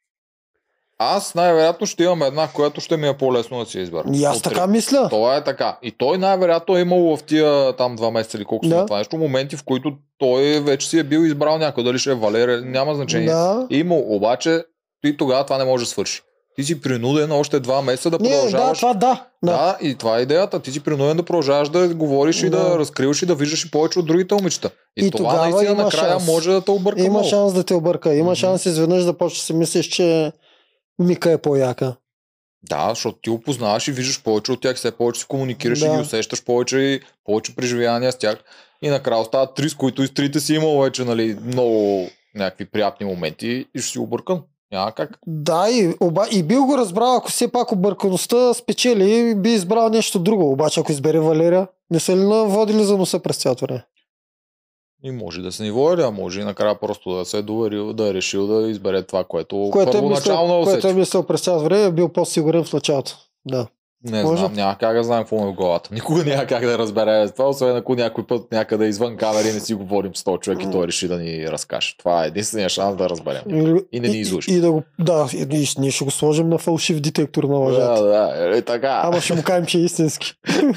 аз най-вероятно ще имам една, която ще ми е по-лесно да си избера. И аз От така три. мисля. Това е така. И той най-вероятно е имал в тия там два месеца или колко Да. са това нещо, моменти, в които той вече си е бил избрал някой, дали ще е Валерия, няма значение. Да. Е имал, обаче ти тогава това не може да свърши. Ти си принуден още два месеца да Не, да, продължаваш. това да. да. Да, и това е идеята. Ти си принуден да продължаваш да говориш и да Да. разкриваш и да виждаш и повече от другите момичета. И, И това тогава наистина има накрая шанс. може да те обърка Има много. шанс да те обърка. Има Мгм. шанс изведнъж да почнеш да си мислиш, че Мика е по-яка. Да, защото ти опознаваш и виждаш повече от тях, все повече си комуникираш Да. и ги усещаш повече и повече преживявания с тях. И накрая остават три, с които и с трите си имал вече нали, много някакви приятни моменти и ще си объркан. Няма как. Да, и, оба, и бил го разбрал, ако все пак объркаността спечели, би избрал нещо друго. Обаче ако избере Валерия, не са ли наводили за носа през цялото време? И може да се ни води, а може и накрая просто да се е доверил, да е решил да избере това, което, Което е, първоначално мислил, което е усети. мислил през цялото време, е бил по-сигурен в началото. Да. Не Може? знам, няма как да знам какво му е в главата. Никога няма как да разбере това, освен ако някой път някъде извън камери не си говорим с този човек и той реши да ни разкаже. Това е единствения шанс да разберем. Или- И не ни излъжи. И, и да го, да, и, и, ние ще го сложим на фалшив детектор на лъжата. Да, да, е така. Ама ще му кажем, че е истински.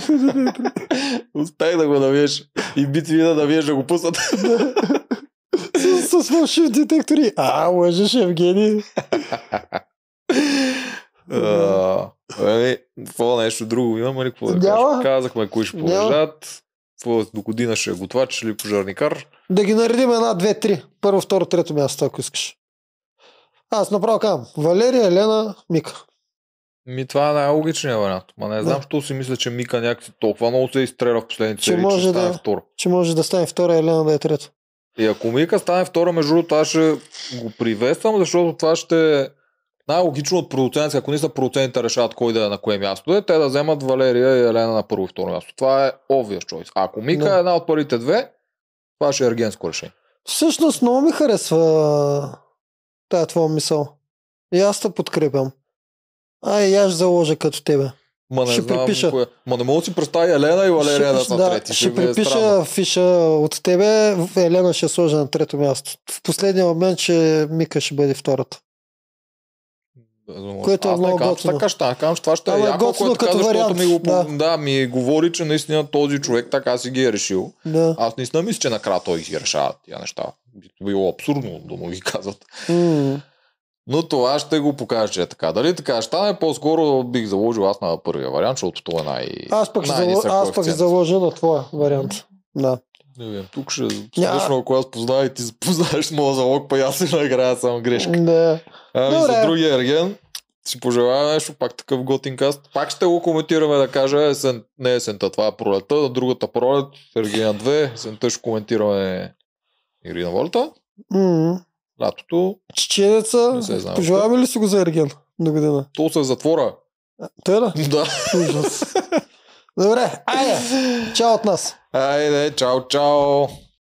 Успех да го навиеш и би ти вида да навиеш да го пуснат. с, с фалшив детектори. А, лъжеш, Евгений. А, Еми, какво нещо друго имаме ли? Какво да Няма. кажем? Казахме кои ще Няма. полежат. Какво до година ще е готвач или пожарникар. Да ги наредим една, две, три. Първо, второ, трето място, ако искаш. Аз направо казвам. Валерия, Елена, Мика. Ми това е най-логичният вариант. Ма не знам, Да. що си мисля, че Мика някакси толкова много се изстреля в последните Че серии, че може ще стане да- втора. Че може да стане втора, Елена да е трето. И ако Мика стане втора, между другото, аз ще го приветствам, защото това ще е най-логично от продуцентите. Ако не са продуцентите решават кой да е на кое място е, те да вземат Валерия и Елена на първо и второ място. Това е obvious choice. А ако Мика Да. е една от първите две, това ще е ергенско решение. Всъщност много ми харесва тая твоя мисъл. И аз те подкрепям. Ай, аз ще заложа като тебе. Ма не Ще знам припиша. кое. Ма не мога да си представя Елена и Валерия да са да, трети. ще ми е припиша странно. фиша от тебе, Елена ще сложа на трето място. В последния момент, че Мика ще бъде втората. Да, Което е аз не много казвам, че готино. така ще казвам, че това ще е Ама е яко, готино което като каза, защото вариант, ми го, да. да, ми говори, че наистина този човек така си ги е решил. Да. Аз наистина мисля, че накрая той ги решава тия неща. Би било абсурдно да му ги казват. М. Но това ще го покажа, че е така. Дали така ще стане, по-скоро бих заложил аз на първия вариант, защото това е най- Аз пък ще зало... най-нисък аз пък ще коефициент. заложа на твоя вариант. Да. Не виждам, тук ще Ня- всъщност, ако аз познавам и ти познаеш моя залог, па аз си награя само грешка. Да. Ами Добре. за другия ерген, си пожелая нещо, пак такъв готин каст. Пак ще го коментираме да кажа, есен, не есента, това е пролета, на другата пролет, Ергена две, есента ще коментираме Ирина Волта, М. лятото, Чеченеца, Не се знае пожелаваме ли си го за Ерген до година? то се затвора. Той да? Да. Ужас. Добре, айде, чао от нас. Айде, чао, чао.